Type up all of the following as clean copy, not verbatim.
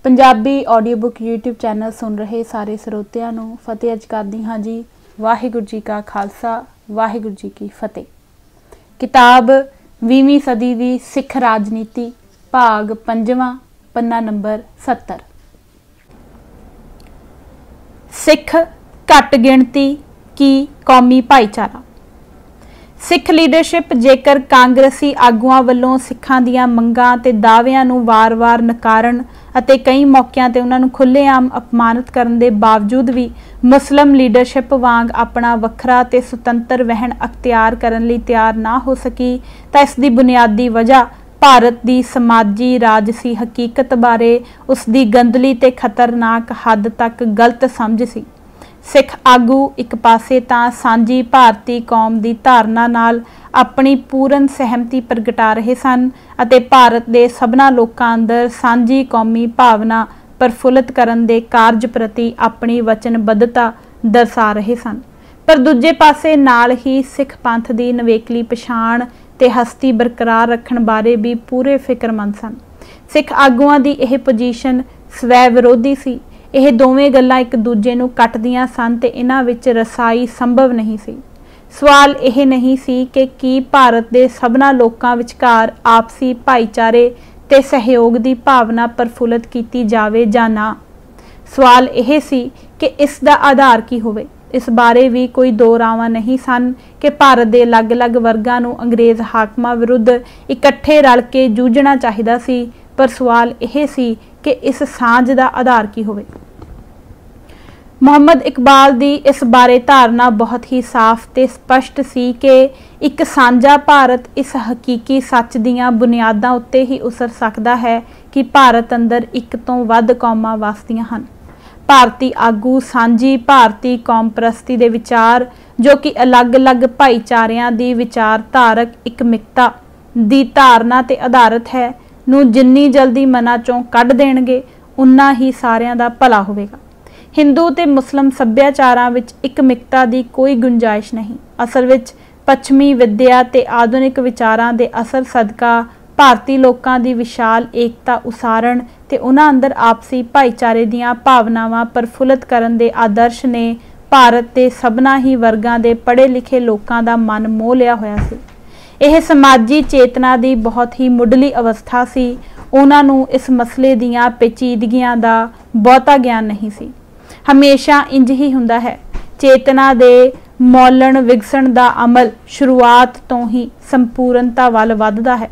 Punjabi audio book YouTube channel सुन रहे सारे ਸਰੋਤਿਆਂ ਨੂੰ फतेह अर्ज करदी हाँ जी। वाहिगुरू जी का खालसा वाहिगुरू जी की फतेह। किताब 20वीं सदी दी सिख राजनीति भाग 5वां पन्ना नंबर 70। सिख घट गिणती की कौमी भाईचारा। सिख लीडरशिप जेकर कांग्रेसी आगुआं वल्लों सिखां दीआं मंगां ते दाअविआं नूं वार-वार नकारण ਅਤੇ कई मौकों ते उन्हां नूं खुलेआम अपमानित करन दे बावजूद भी मुस्लिम लीडरशिप वांग अपना वखरा ते सुतंत्र वहन अख्तियार करन लई तैयार ना हो सकी तां इस दी बुनियादी वजह भारत दी समाजी राजसी हकीकत बारे उसकी गंदली ते खतरनाक हद तक गलत समझ सी। सिख आगू एक पासे तां सांझी भारती कौम की धारना नाल अपनी पूर्ण सहमति प्रगटा रहे सन अते भारत के सबना लोकां अंदर सांझी कौमी भावना प्रफुल्लित करन दे कारज प्रति अपनी वचनबद्धता दर्शा रहे सन, पर दूजे पासे नाल ही सिख पंथ की नवेकली पछाण ते हस्ती बरकरार रखण बारे भी पूरे फिक्रमंद सन। सिख आगुआं दी यह पोजीशन स्वै विरोधी सी। यह दोवें गल्लां एक दूजे नूं कटदियां सन ते इन्हां विच रसाई संभव नहीं सी। सवाल यह नहीं सी कि की भारत के सबना लोकां विचकार आपसी भाईचारे ते सहयोग की भावना प्रफुल्लित की जावे जां ना। सवाल यह सी कि इस दा आधार की होवे। इस बारे भी कोई दो रावां नहीं सन कि भारत के अलग अलग वर्गां नूं अंग्रेज़ हाकमां विरुद्ध इकट्ठे रल के जूझना चाहिदा सी, पर सवाल यह सी कि इस सांझ का आधार की होवे। मुहम्मद इकबाल दी इस बारे धारणा बहुत ही साफ ते स्पष्ट सी कि एक सांझा भारत इस हकीकी सच दीआं बुनियादां उत्ते ही उसर सकदा है कि भारत अंदर एक तो वध कौमां वसदियां हन। भारती आगू सांझी भारती कौम परस्ती दे विचार जो कि अलग अलग भाईचारिਆਂ ਦੀ विचारधारक एकमिकता ਦੀ धारणा ते आधारित है ਨੂੰ जिन्नी जल्दी मना चों कढ़ देणगे उन्ना ही सारिਆਂ ਦਾ भला होवेगा। हिंदू ते मुस्लिम सभ्याचारां विच एकमिकता की कोई गुंजाइश नहीं। असल विच पश्चिमी विद्या ते आधुनिक विचारां दे असर सदका भारती लोकां दी विशाल एकता उसारण ते उन्हां अंदर आपसी भाईचारे दीआं भावनावां प्रफुल्लित करन दे आदर्श ने भारत के सबना ही वर्गां दे पढ़े लिखे लोकां दा मन मोह लिया होया सी। यह समाजी चेतना की बहुत ही मुढ़ली अवस्था सी। उन्हां नूं इस मसले दीआं पेचीदगियां दा बहुता ज्ञान नहीं सी। हमेशा इंज ही हुंदा है। चेतना दे मौलण विगसण दा अमल शुरुआत तो ही संपूर्णता वल वधदा है।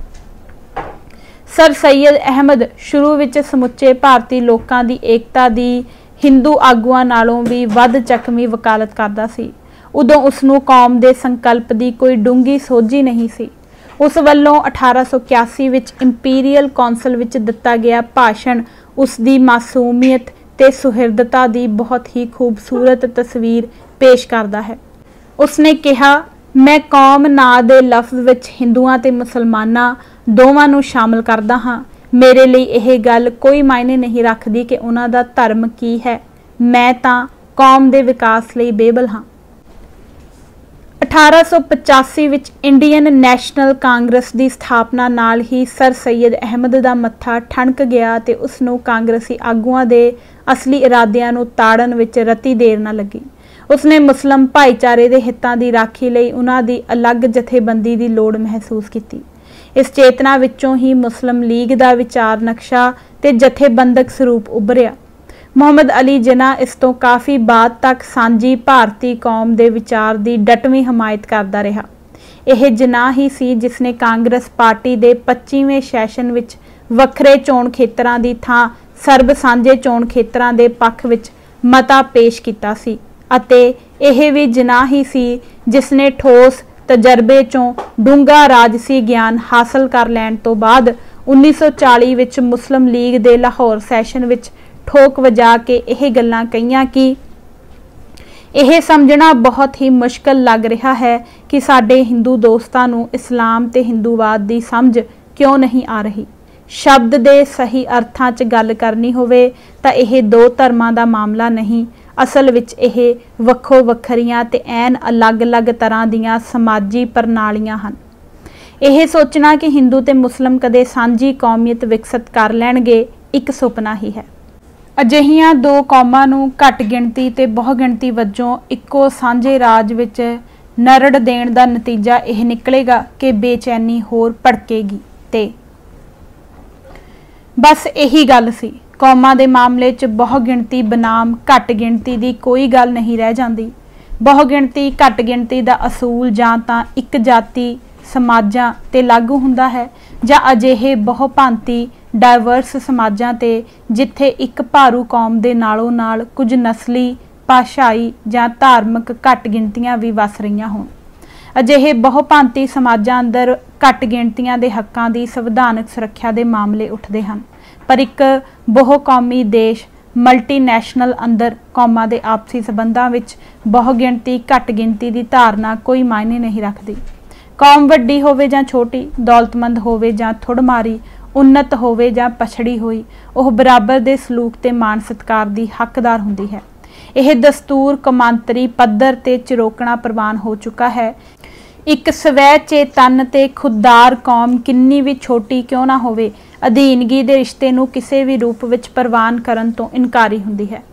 सर सैयद अहमद शुरू विच समुचे भारती लोकां दी एकता दी हिंदू आगुआं नालों भी वध चकमी वकालत करदा सी। उदों उसनूं कौम दे संकल्प की कोई डूंगी सोझी नहीं सी। उस वल्लों 1881 विच इंपीरीअल कौंसल विच दिता गया भाषण उसकी मासूमियत ते सुहिरदता की बहुत ही खूबसूरत तस्वीर पेश करता है। उसने कहा, मैं कौम ना दे लफ्ज़ विच हिंदुआं ते मुसलमानां दोवां नूं शामिल करदा हाँ। मेरे लिए यह गल कोई मायने नहीं रखती कि उन्हां दा धर्म की है। मैं तां कौम दे विकास लई बेबल हाँ। 1885 विच इंडियन नैशनल कांग्रेस की स्थापना नाल ही सर सैयद अहमद का मत्था ठणक गया ते उसनूं कांग्रेसी आगुआं दे असली इरादिਆਂ ਨੂੰ ਤਾੜਨ ਵਿੱਚ रती देर न लगी। उसने मुस्लिम भाईचारे के हितों की राखी लई उन्हां दी अलग जथेबंदी की लोड़ महसूस की। इस चेतना विचों ही मुस्लिम लीग का विचार नक्शा ते जथेबंदक स्वरूप उभरिया। मुहम्मद अली जिन्ना इस तो काफ़ी बाद तक सांझी भारती कौम के विचार की डटवीं हमायत करता रहा। यह जिन्ना ही सी जिसने कांग्रेस पार्टी के 25वें सैशन विच वखरे चोण खेतरां की थां सर्ब सांझे चोण खेतरां दे पक्ष विच मता पेश किया सी अते यह भी जिन्ना ही सी जिसने ठोस तजर्बे चों डूंगा राजसी ज्ञान हासिल कर लैण तो बाद 1940 विच मुस्लिम लीग के लाहौर सैशन विच ठोक वजा के यह गल्लां कहियां कि यह समझना बहुत ही मुश्किल लग रहा है कि साडे हिंदू दोस्तां नूं इस्लाम ते हिंदूवाद की समझ क्यों नहीं आ रही। शब्द दे सही अर्थां च गल करनी होवे तां यह दो धर्मां दा मामला नहीं, असल विच यह वक्खो वखरियां ते ऐन अलग अलग तरह दीआं समाजी प्रणालियां हन। यह सोचना कि हिंदू ते मुस्लिम कदे सांझी कौमीयत विकसित कर लैणगे एक सुपना ही है। ਅਜਿਹੀਆਂ ਦੋ ਕੌਮਾਂ ਨੂੰ ਘੱਟ ਗਿਣਤੀ ਤੇ ਬਹੁ ਗਿਣਤੀ ਵਜੋਂ ਇੱਕੋ ਸਾਂਝੇ ਰਾਜ ਵਿੱਚ ਨਰੜ ਦੇਣ ਦਾ ਨਤੀਜਾ ਇਹ ਨਿਕਲੇਗਾ ਕਿ ਬੇਚੈਨੀ ਹੋਰ ਭੜਕੇਗੀ ਤੇ ਬਸ ਇਹੀ ਗੱਲ ਸੀ। ਕੌਮਾਂ ਦੇ ਮਾਮਲੇ 'ਚ ਬਹੁ ਗਿਣਤੀ ਬਨਾਮ ਘੱਟ ਗਿਣਤੀ ਦੀ ਕੋਈ ਗੱਲ ਨਹੀਂ ਰਹਿ ਜਾਂਦੀ। ਬਹੁ ਗਿਣਤੀ ਘੱਟ ਗਿਣਤੀ ਦਾ ਅਸੂਲ ਜਾਂ ਤਾਂ ਇੱਕ ਜਾਤੀ ਸਮਾਜਾਂ ਤੇ ਲਾਗੂ ਹੁੰਦਾ ਹੈ ਜਾਂ ਅਜਿਹੇ ਬਹੁਭਾਂਤੀ ਡਾਇਵਰਸ ਸਮਾਜਾਂ ਤੇ ਜਿੱਥੇ ਇੱਕ ਭਾਰੂ ਕੌਮ ਦੇ ਨਾਲੋਂ ਨਾਲ ਕੁਝ ਨਸਲੀ, ਭਾਸ਼ਾਈ ਜਾਂ ਧਾਰਮਿਕ ਘੱਟ ਗਿਣਤੀਆਂ ਵੀ ਵਸ ਰਹੀਆਂ ਹੋਣ। ਅਜਿਹੇ ਬਹੁਭਾਂਤੀ ਸਮਾਜਾਂ ਅੰਦਰ ਘੱਟ ਗਿਣਤੀਆਂ ਦੇ ਹੱਕਾਂ ਦੀ ਸੰਵਿਧਾਨਕ ਸੁਰੱਖਿਆ ਦੇ ਮਾਮਲੇ ਉੱਠਦੇ ਹਨ, ਪਰ ਇੱਕ ਬਹੁ ਕੌਮੀ ਦੇਸ਼ ਮਲਟੀਨੈਸ਼ਨਲ ਅੰਦਰ ਕੌਮਾਂ ਦੇ ਆਪਸੀ ਸੰਬੰਧਾਂ ਵਿੱਚ ਬਹੁ ਗਿਣਤੀ ਘੱਟ ਗਿਣਤੀ ਦੀ ਧਾਰਨਾ ਕੋਈ ਮਾਇਨੇ ਨਹੀਂ ਰੱਖਦੀ। ਕੌਮ ਵੱਡੀ ਹੋਵੇ ਜਾਂ ਛੋਟੀ, ਦੌਲਤਮੰਦ ਹੋਵੇ ਜਾਂ ਥੁੜਮਾਰੀ, ਉੱਨਤ ਹੋਵੇ ਜਾਂ ਪਛੜੀ ਹੋਈ, ਉਹ ਬਰਾਬਰ ਦੇ ਸਲੂਕ ਤੇ ਮਾਣ ਸਤਿਕਾਰ ਦੀ ਹੱਕਦਾਰ ਹੁੰਦੀ ਹੈ। ਇਹ ਦਸਤੂਰ ਕੌਮਾਂਤਰੀ ਪੱਧਰ ਤੇ ਚਿਰੋਕਣਾ ਪ੍ਰਵਾਨ ਹੋ ਚੁੱਕਾ ਹੈ। ਇੱਕ ਸਵੈ ਚੇਤਨ ਤੇ ਖੁਦਦਾਰ ਕੌਮ ਕਿੰਨੀ ਵੀ ਛੋਟੀ ਕਿਉਂ ਨਾ ਹੋਵੇ, ਅਧੀਨਗੀ ਦੇ ਰਿਸ਼ਤੇ ਨੂੰ ਕਿਸੇ ਵੀ ਰੂਪ ਵਿੱਚ ਪ੍ਰਵਾਨ ਕਰਨ ਤੋਂ ਇਨਕਾਰੀ ਹੁੰਦੀ ਹੈ।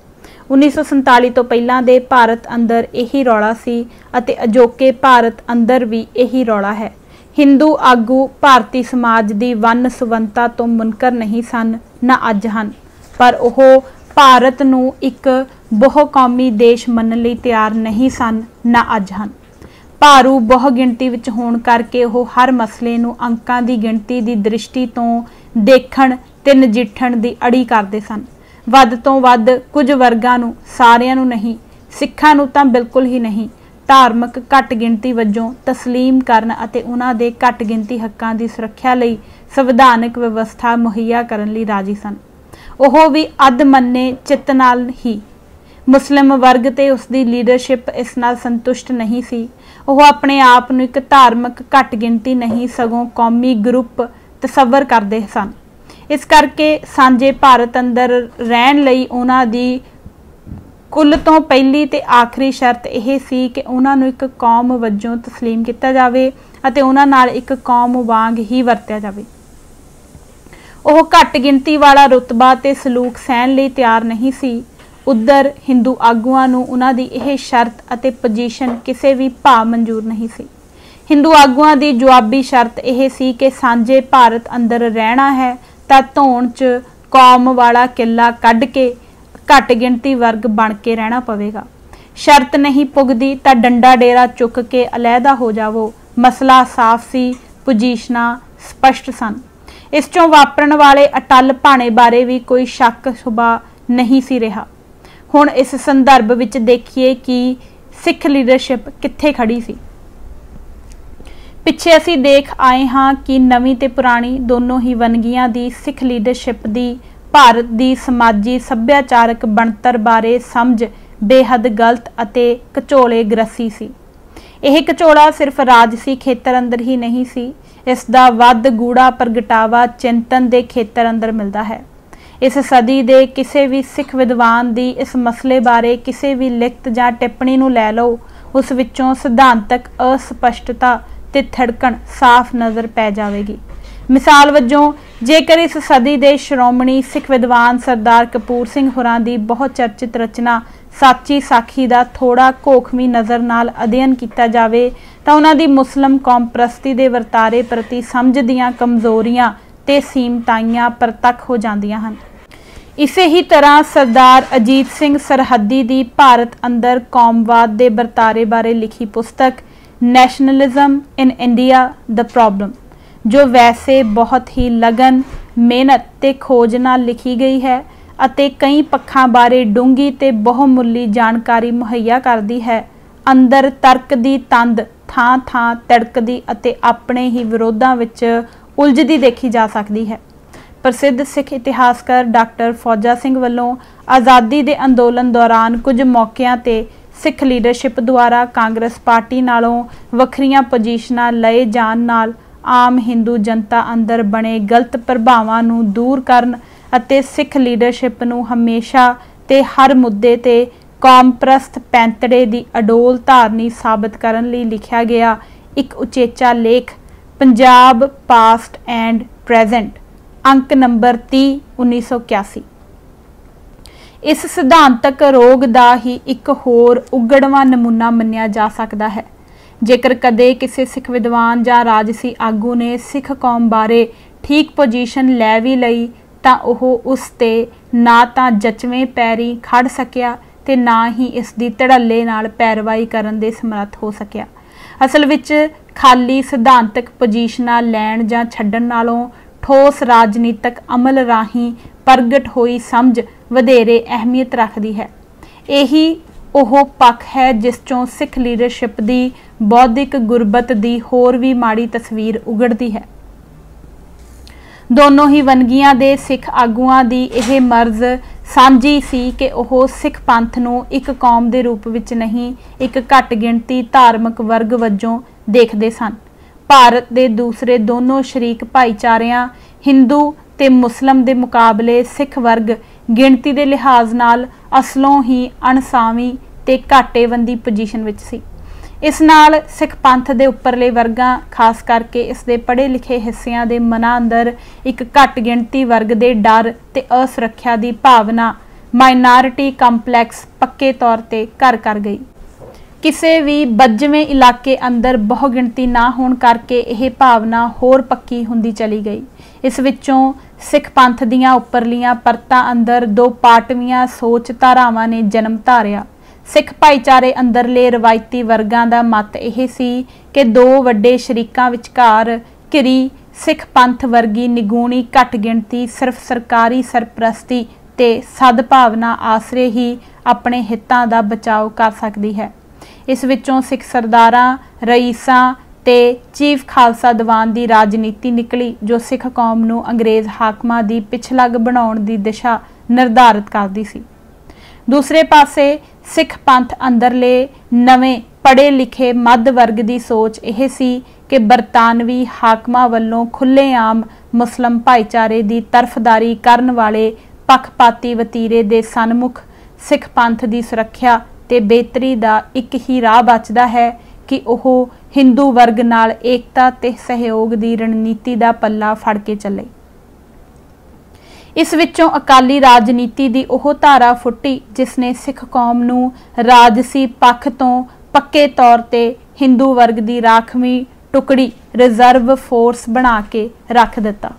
1947 ਤੋਂ ਪਹਿਲਾਂ ਦੇ ਭਾਰਤ ਅੰਦਰ ਇਹੀ ਰੌਲਾ ਸੀ ਅਤੇ ਅਜੋਕੇ ਭਾਰਤ ਅੰਦਰ ਵੀ ਇਹੀ ਰੌਲਾ ਹੈ। ਹਿੰਦੂ ਆਗੂ ਭਾਰਤੀ ਸਮਾਜ ਦੀ ਵੰਨ ਸੁਵੰਨਤਾ ਤੋਂ ਮੁਨਕਰ ਨਹੀਂ ਸਨ, ਨਾ ਅੱਜ ਹਨ, ਪਰ ਉਹ ਭਾਰਤ ਨੂੰ ਇੱਕ ਬਹੁ ਕੌਮੀ ਦੇਸ਼ ਮੰਨਣ ਲਈ ਤਿਆਰ ਨਹੀਂ ਸਨ, ਨਾ ਅੱਜ ਹਨ। ਭਾਰੂ ਬਹੁ ਗਿਣਤੀ ਵਿੱਚ ਹੋਣ ਕਰਕੇ ਉਹ ਹਰ ਮਸਲੇ ਨੂੰ ਅੰਕਾਂ ਦੀ ਗਿਣਤੀ ਦੀ ਦ੍ਰਿਸ਼ਟੀ ਤੋਂ ਦੇਖਣ ਤੇ ਨਜਿੱਠਣ ਦੀ ਅੜੀ ਕਰਦੇ ਸਨ। ਵੱਧ ਤੋਂ ਵੱਧ ਕੁਝ ਵਰਗਾਂ ਨੂੰ, ਸਾਰਿਆਂ ਨੂੰ ਨਹੀਂ, ਸਿੱਖਾਂ ਨੂੰ ਤਾਂ ਬਿਲਕੁਲ ਹੀ ਨਹੀਂ, ਧਾਰਮਿਕ ਘੱਟ ਗਿਣਤੀ ਵਜੋਂ ਤਸਲੀਮ ਕਰਨ ਅਤੇ ਉਹਨਾਂ ਦੇ ਘੱਟ ਗਿਣਤੀ ਹੱਕਾਂ ਦੀ ਸੁਰੱਖਿਆ ਲਈ ਸੰਵਿਧਾਨਕ ਵਿਵਸਥਾ ਮੁਹੱਈਆ ਕਰਨ ਲਈ ਰਾਜੀ ਸਨ। ਉਹ ਵੀ ਅੱਧ ਮੰਨੇ ਚਿੱਤ ਨਾਲ ਹੀ। ਮੁਸਲਿਮ ਵਰਗ ਤੇ ਉਸ ਦੀ ਲੀਡਰਸ਼ਿਪ ਇਸ ਨਾਲ ਸੰਤੁਸ਼ਟ ਨਹੀਂ ਸੀ। ਉਹ ਆਪਣੇ ਆਪ ਨੂੰ ਇੱਕ ਧਾਰਮਿਕ ਘੱਟ ਗਿਣਤੀ ਨਹੀਂ ਸਗੋਂ ਕੌਮੀ ਗਰੁੱਪ ਤਸੱਵਰ ਕਰਦੇ ਸਨ। ਇਸ ਕਰਕੇ ਸਾਂਝੇ ਭਾਰਤ ਅੰਦਰ ਰਹਿਣ ਲਈ ਉਹਨਾਂ ਦੀ ਕੁੱਲ ਤੋਂ ਪਹਿਲੀ ਤੇ ਆਖਰੀ ਸ਼ਰਤ ਇਹ ਸੀ ਕਿ ਉਹਨਾਂ ਨੂੰ ਇੱਕ ਕੌਮ ਵਜੋਂ ਤਸਲੀਮ ਕੀਤਾ ਜਾਵੇ ਅਤੇ ਉਹਨਾਂ ਨਾਲ ਇੱਕ ਕੌਮ ਵਾਂਗ ਹੀ ਵਰਤਿਆ ਜਾਵੇ। ਉਹ ਘੱਟ ਗਿਣਤੀ ਵਾਲਾ ਰੁਤਬਾ ਤੇ ਸਲੂਕ ਸਹਿਣ ਲਈ ਤਿਆਰ ਨਹੀਂ ਸੀ। ਉਧਰ ਹਿੰਦੂ ਆਗੂਆਂ ਨੂੰ ਉਹਨਾਂ ਦੀ ਇਹ ਸ਼ਰਤ ਅਤੇ ਪੋਜੀਸ਼ਨ ਕਿਸੇ ਵੀ ਭਾਅ ਮਨਜ਼ੂਰ ਨਹੀਂ ਸੀ। ਹਿੰਦੂ ਆਗੂਆਂ ਦੀ ਜਵਾਬੀ ਸ਼ਰਤ ਇਹ ਸੀ ਕਿ ਸਾਂਝੇ ਭਾਰਤ ਅੰਦਰ ਰਹਿਣਾ ਹੈ ਤਾਂ ਧੌਣ 'ਚ ਕੌਮ ਵਾਲਾ ਕਿੱਲਾ ਕੱਢ ਕੇ ਘੱਟ ਗਿਣਤੀ ਵਰਗ ਬਣ ਕੇ ਰਹਿਣਾ ਪਵੇਗਾ। ਸ਼ਰਤ ਨਹੀਂ ਪੁੱਗਦੀ ਤਾਂ ਡੰਡਾ ਡੇਰਾ ਚੁੱਕ ਕੇ ਅਲੱਗਾ ਹੋ ਜਾਵੋ। ਮਸਲਾ ਸਾਫ਼ ਸੀ, ਪੋਜੀਸ਼ਨਾਂ ਸਪਸ਼ਟ ਸਨ। ਇਸ 'ਚੋਂ ਵਾਪਰਨ ਵਾਲੇ ਅਟੱਲ ਭਾਣੇ ਬਾਰੇ ਵੀ ਕੋਈ ਸ਼ੱਕ ਸ਼ੁਬਾ ਨਹੀਂ ਸੀ ਰਿਹਾ। ਹੁਣ ਇਸ ਸੰਦਰਭ ਵਿੱਚ ਦੇਖੀਏ ਕਿ ਸਿੱਖ ਲੀਡਰਸ਼ਿਪ ਕਿੱਥੇ ਖੜੀ ਸੀ। ਪਿੱਛੇ ਅਸੀਂ ਦੇਖ ਆਏ ਹਾਂ ਕਿ ਨਵੀਂ ਤੇ ਪੁਰਾਣੀ ਦੋਨੋਂ ਹੀ ਵੰਨਗੀਆਂ ਦੀ ਸਿੱਖ ਲੀਡਰਸ਼ਿਪ ਦੀ ਭਾਰਤ ਦੀ ਸਮਾਜੀ ਸੱਭਿਆਚਾਰਕ ਬਣਤਰ ਬਾਰੇ ਸਮਝ ਬੇਹੱਦ ਗਲਤ ਅਤੇ ਘਚੋਲੇ ਗ੍ਰਸੀ ਸੀ। ਇਹ ਘਚੋਲਾ ਸਿਰਫ ਰਾਜਸੀ ਖੇਤਰ ਅੰਦਰ ਹੀ ਨਹੀਂ ਸੀ, ਇਸ ਦਾ ਵੱਧ ਗੂੜਾ ਪ੍ਰਗਟਾਵਾ ਚਿੰਤਨ ਦੇ ਖੇਤਰ ਅੰਦਰ ਮਿਲਦਾ ਹੈ। ਇਸ ਸਦੀ ਦੇ ਕਿਸੇ ਵੀ ਸਿੱਖ ਵਿਦਵਾਨ ਦੀ ਇਸ ਮਸਲੇ ਬਾਰੇ ਕਿਸੇ ਵੀ ਲਿਖਤ ਜਾਂ ਟਿੱਪਣੀ ਨੂੰ ਲੈ ਲਓ, ਉਸ ਵਿੱਚੋਂ ਸਿਧਾਂਤਕ ਅਸਪਸ਼ਟਤਾ ਤੇ ਥੜਕਣ ਸਾਫ਼ ਨਜ਼ਰ ਪੈ ਜਾਵੇਗੀ। ਮਿਸਾਲ ਵਜੋਂ ਜੇਕਰ ਇਸ ਸਦੀ ਦੇ ਸ਼੍ਰੋਮਣੀ ਸਿੱਖ ਵਿਦਵਾਨ ਸਰਦਾਰ ਕਪੂਰ ਸਿੰਘ ਹੋਰਾਂ ਦੀ ਬਹੁਤ ਚਰਚਿਤ ਰਚਨਾ ਸਾਚੀ ਸਾਖੀ ਦਾ ਥੋੜਾ ਘੋਖਵੀਂ ਨਜ਼ਰ ਨਾਲ ਅਧਿਐਨ ਕੀਤਾ ਜਾਵੇ ਤਾਂ ਉਹਨਾਂ ਦੀ ਮੁਸਲਿਮ ਕੌਮ ਪ੍ਰਸਤੀ ਦੇ ਵਰਤਾਰੇ ਪ੍ਰਤੀ ਸਮਝ ਦੀਆਂ ਕਮਜ਼ੋਰੀਆਂ ਤੇ ਸੀਮਤਾਈਆਂ ਪ੍ਰਤੱਖ ਹੋ ਜਾਂਦੀਆਂ ਹਨ। ਇਸੇ ਹੀ ਤਰ੍ਹਾਂ ਸਰਦਾਰ ਅਜੀਤ ਸਿੰਘ ਸਰਹੱਦੀ ਦੀ ਭਾਰਤ ਅੰਦਰ ਕੌਮਵਾਦ ਦੇ ਵਰਤਾਰੇ ਬਾਰੇ ਲਿਖੀ ਪੁਸਤਕ nationalism in India the problem, ਜੋ ਵੈਸੇ ਬਹੁਤ ਹੀ ਲਗਨ, ਮਿਹਨਤ ਤੇ ਖੋਜ ਨਾਲ ਲਿਖੀ ਗਈ ਹੈ ਅਤੇ ਕਈ ਪੱਖਾਂ ਬਾਰੇ ਡੂੰਘੀ ਤੇ ਬਹੁਮੁੱਲੀ ਜਾਣਕਾਰੀ ਮੁਹੱਈਆ ਕਰਦੀ ਹੈ, ਅੰਦਰ ਤਰਕ ਦੀ ਤੰਦ ਥਾਂ ਥਾਂ ਤੜਕਦੀ ਅਤੇ ਆਪਣੇ ਹੀ ਵਿਰੋਧਾਂ ਵਿੱਚ ਉਲਝਦੀ ਦੇਖੀ ਜਾ ਸਕਦੀ ਹੈ। ਪ੍ਰਸਿੱਧ ਸਿੱਖ ਇਤਿਹਾਸਕਾਰ ਡਾਕਟਰ ਫੌਜਾ ਸਿੰਘ ਵੱਲੋਂ ਆਜ਼ਾਦੀ ਦੇ ਅੰਦੋਲਨ ਦੌਰਾਨ ਕੁਝ ਮੌਕਿਆਂ ਤੇ ਸਿੱਖ ਲੀਡਰਸ਼ਿਪ ਦੁਆਰਾ ਕਾਂਗਰਸ ਪਾਰਟੀ ਨਾਲੋਂ ਵੱਖਰੀਆਂ ਪੋਜੀਸ਼ਨਾਂ ਲਏ ਜਾਣ ਨਾਲ ਆਮ ਹਿੰਦੂ ਜਨਤਾ ਅੰਦਰ ਬਣੇ ਗਲਤ ਪ੍ਰਭਾਵਾਂ ਨੂੰ ਦੂਰ ਕਰਨ ਅਤੇ ਸਿੱਖ ਲੀਡਰਸ਼ਿਪ ਨੂੰ ਹਮੇਸ਼ਾ ਤੇ ਹਰ ਮੁੱਦੇ ਤੇ ਕੌਮਪ੍ਰਸਤ ਪੈਂਤੜੇ ਦੀ ਅਡੋਲ ਧਾਰਨੀ ਸਾਬਤ ਕਰਨ ਲਈ ਲਿਖਿਆ ਗਿਆ ਇੱਕ ਉਚੇਚਾ ਲੇਖ ਪੰਜਾਬ ਪਾਸਟ ਐਂਡ ਪ੍ਰੈਜ਼ੈਂਟ, ਅੰਕ ਨੰਬਰ 30, 1981। इस सिद्धांतक रोग का ही एक होर उगड़वा नमूना मन्निया जा सकता है। जेकर कदे किसी सिख विद्वान या राजसी आगू ने सिख कौम बारे ठीक पोजीशन लै भी लई तां ओह उस ते ना तां जचवें पैरी खड़ सकिया ते ना ही इसकी धड़ल्ले नाल पैरवाई करन दे समर्थ हो सकिया। असल विच खाली सिद्धांतक पोजीशनां लैण जां छड्डण नालों ठोस राजनीतिक अमल राही प्रगट होई समझ वधेरे अहमियत रखती है। यही ओह पक्ष है जिस चों सिख लीडरशिप की बौद्धिक गुरबत की होर भी माड़ी तस्वीर उगड़ती है। दोनों ही वनगियां दे सिख आगुआं दी यह मर्ज सांझी सी कि ओह सिख पंथ नूं एक कौम के रूप विच नहीं एक घट गिणती धार्मिक वर्ग वजों देखते सन। भारत के दूसरे दोनों शरीक भाईचारियां हिंदू ते मुस्लिम के मुकाबले सिख वर्ग गिणती के लिहाज नाल असलों ही अणसावी ते घाटेबंदी पोजीशन विच सी। इस नाल सिख पंथ के उपरले वर्गां खास करके इसके पढ़े लिखे हिस्सियां दे मनां अंदर एक घट गिणती वर्ग के डर ते असुरक्षा की भावना माइनॉरिटी कंपलैक्स पक्के तौर पर घर कर गई। किसी भी बजवें इलाके अंदर बहुगिणती ना होने करके यह भावना होर पक्की हुंदी चली गई। इस विचों सिख पंथ दीआं उपरलियां परतां अंदर दो पाटवियां सोच धारावां ने जन्म धारिया। सिख भाईचारे अंदरले रवायती वर्गां दा मत यह सी कि दो वड्डे शरीकां विचकार घिरी सिख पंथ वर्गी निगूणी घट गिणती सिर्फ सरकारी सरप्रस्ती ते सद्भावना आसरे ही अपने हितां दा बचाव कर सकती है। इस विचों सिख सरदारां रईसां ते चीफ खालसा दीवान की राजनीति निकली जो सिख कौम नूं अंग्रेज़ हाकमां की पिछलग बनाउण की दिशा निर्धारित करती सी। दूसरे पासे सिख पंथ अंदरले नवें पढ़े लिखे मध्य वर्ग की सोच यह सी कि बरतानवी हाकमां वल्लों खुलेआम मुस्लिम भाईचारे की तरफदारी करन वाले पक्षपाती वतीरे दे सन्मुख सिख पंथ की सुरक्षा ते बेहतरी का एक ही राह बचदा है कि वह हिंदू वर्ग नाल एकता ते सहयोग की रणनीति का पल्ला फड़ के चले। इस विचों अकाली राजनीति की ओह धारा फुटी जिसने सिख कौम नूं राजसी पक्ष तो पक्के तौर पर हिंदू वर्ग की राखवी टुकड़ी रिजर्व फोर्स बना के रख दिता।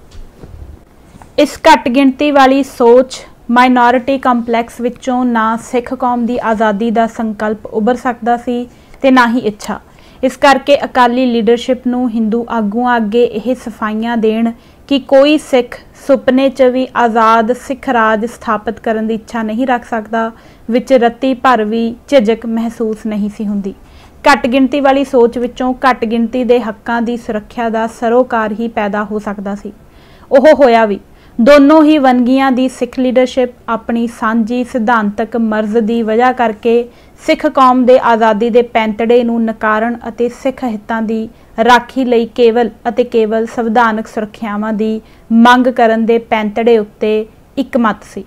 इस घट गिणती वाली सोच माइनॉरिटी कंपलैक्स विचों ना सिख कौम की आज़ादी का संकल्प उभर सकता सी ते ना ही इच्छा। इस करके अकाली लीडरशिप नूं हिंदू आगूआं अगे यह सफाइयां देण कि कोई सिख सुपने च भी आज़ाद सिख राज स्थापित करने की इच्छा नहीं रख सकता विच रत्ती भर भी झिझक महसूस नहीं सी हुंदी। घट गिणती वाली सोच विचों घट गिणती के हक्कां की सुरक्षा का सरोकार ही पैदा हो सकता सी। ओह होया भी। दोनों ही वनगियां की सिख लीडरशिप अपनी सांझी सिद्धांतक मर्ज की वजह करके सिख कौम के आज़ादी के पैंतड़े नूं नकारन अते सिख हितां की राखी लई केवल अते केवल संविधानक सुरक्षावां की मंग करन दे पैंतड़े उत्ते एक मत सी।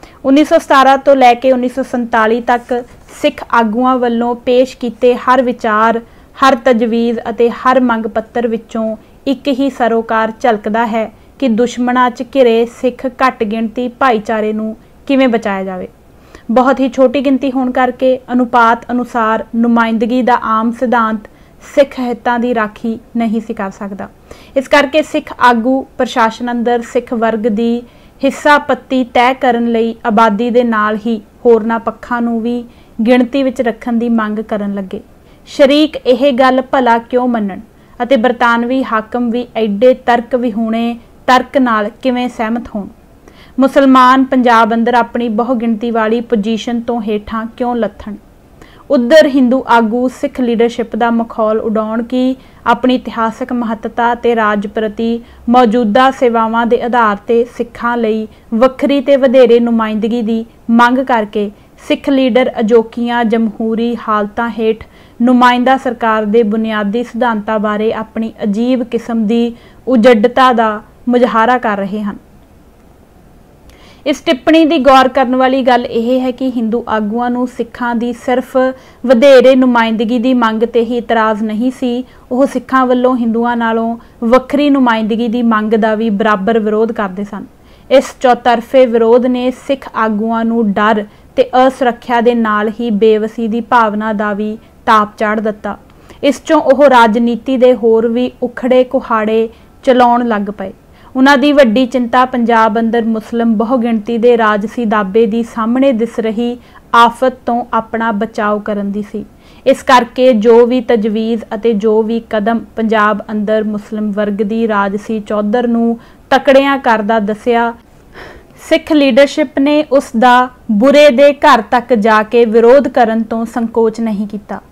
1917 तो लैके 1947 तक सिख आगुआं वल्लों पेश कीते हर विचार हर तजवीज़ अते हर मंग पत्तर विचों एक ही सरोकार झलकदा है कि दुश्मनां च घिरे सिख घट गिणती भाईचारे नूं किवें बचाया जाए। बहुत ही छोटी गिनती होने करके अनुपात अनुसार नुमाइंदगी का आम सिद्धांत सिख हितां की राखी नहीं सी कर सकता। इस करके सिख आगू प्रशासन अंदर सिख वर्ग की हिस्सा पत्ती तय करन लई आबादी दे नाल ही होरना पक्षां नूं भी गिणती विच रखण दी मंग करन लगे। शरीक यह गल भला क्यों मनण अते बरतानवी हाकम भी एडे तर्क विहूणे तर्क नाल किवें सहमत होण। मुसलमान पंजाब अंदर अपनी बहुगिणती वाली पोजीशन तो हेठां क्यों लथण। उधर हिंदू आगू सिख लीडरशिप का मखौल उड़ाउण की अपनी इतिहासक महत्ता ते राज प्रति मौजूदा सेवावां दे आधार ते सिखां लई वखरी ते वधेरे नुमाइंदगी की मंग करके सिख लीडर अजोकियां जमहूरी हालतां हेठ नुमाइंदा सरकार के बुनियादी सिद्धांतां बारे अपनी अजीब किस्म की उजड़ता का मुजाहरा कर रहे हैं। इस टिप्पणी की गौर करने वाली गल यह है कि हिंदू आगुआं नूं सिखां दी सिर्फ वधेरे नुमाइंदगी की मंग ते ही इतराज़ नहीं सी, वह सिखां वल्लों हिंदुआं नालों वखरी नुमाइंदगी की मंग का भी बराबर विरोध करते सन। इस चौतरफे विरोध ने सिख आगूआं नूं डर ते असुरक्षा दे नाल ही बेवसी दी भावना दा भी ताप चाढ़ दिता। इस चों ओह राजनीति दे होर भी उखड़े कुहाड़े चलाउण लग पए। उन्हां दी वड्डी चिंता पंजाब अंदर मुस्लिम बहुगिणती दे राजसी दाबे दी सामने दिस रही आफत तो अपना बचाव करन दी सी। इस करके जो भी तजवीज़ अते जो भी कदम पंजाब अंदर मुस्लिम वर्ग दी राजसी चौधर नूं तकड़ियां करदा दसिया, सिख लीडरशिप ने उस दा बुरे दे घर तक जाके विरोध करन तो संकोच नहीं किया।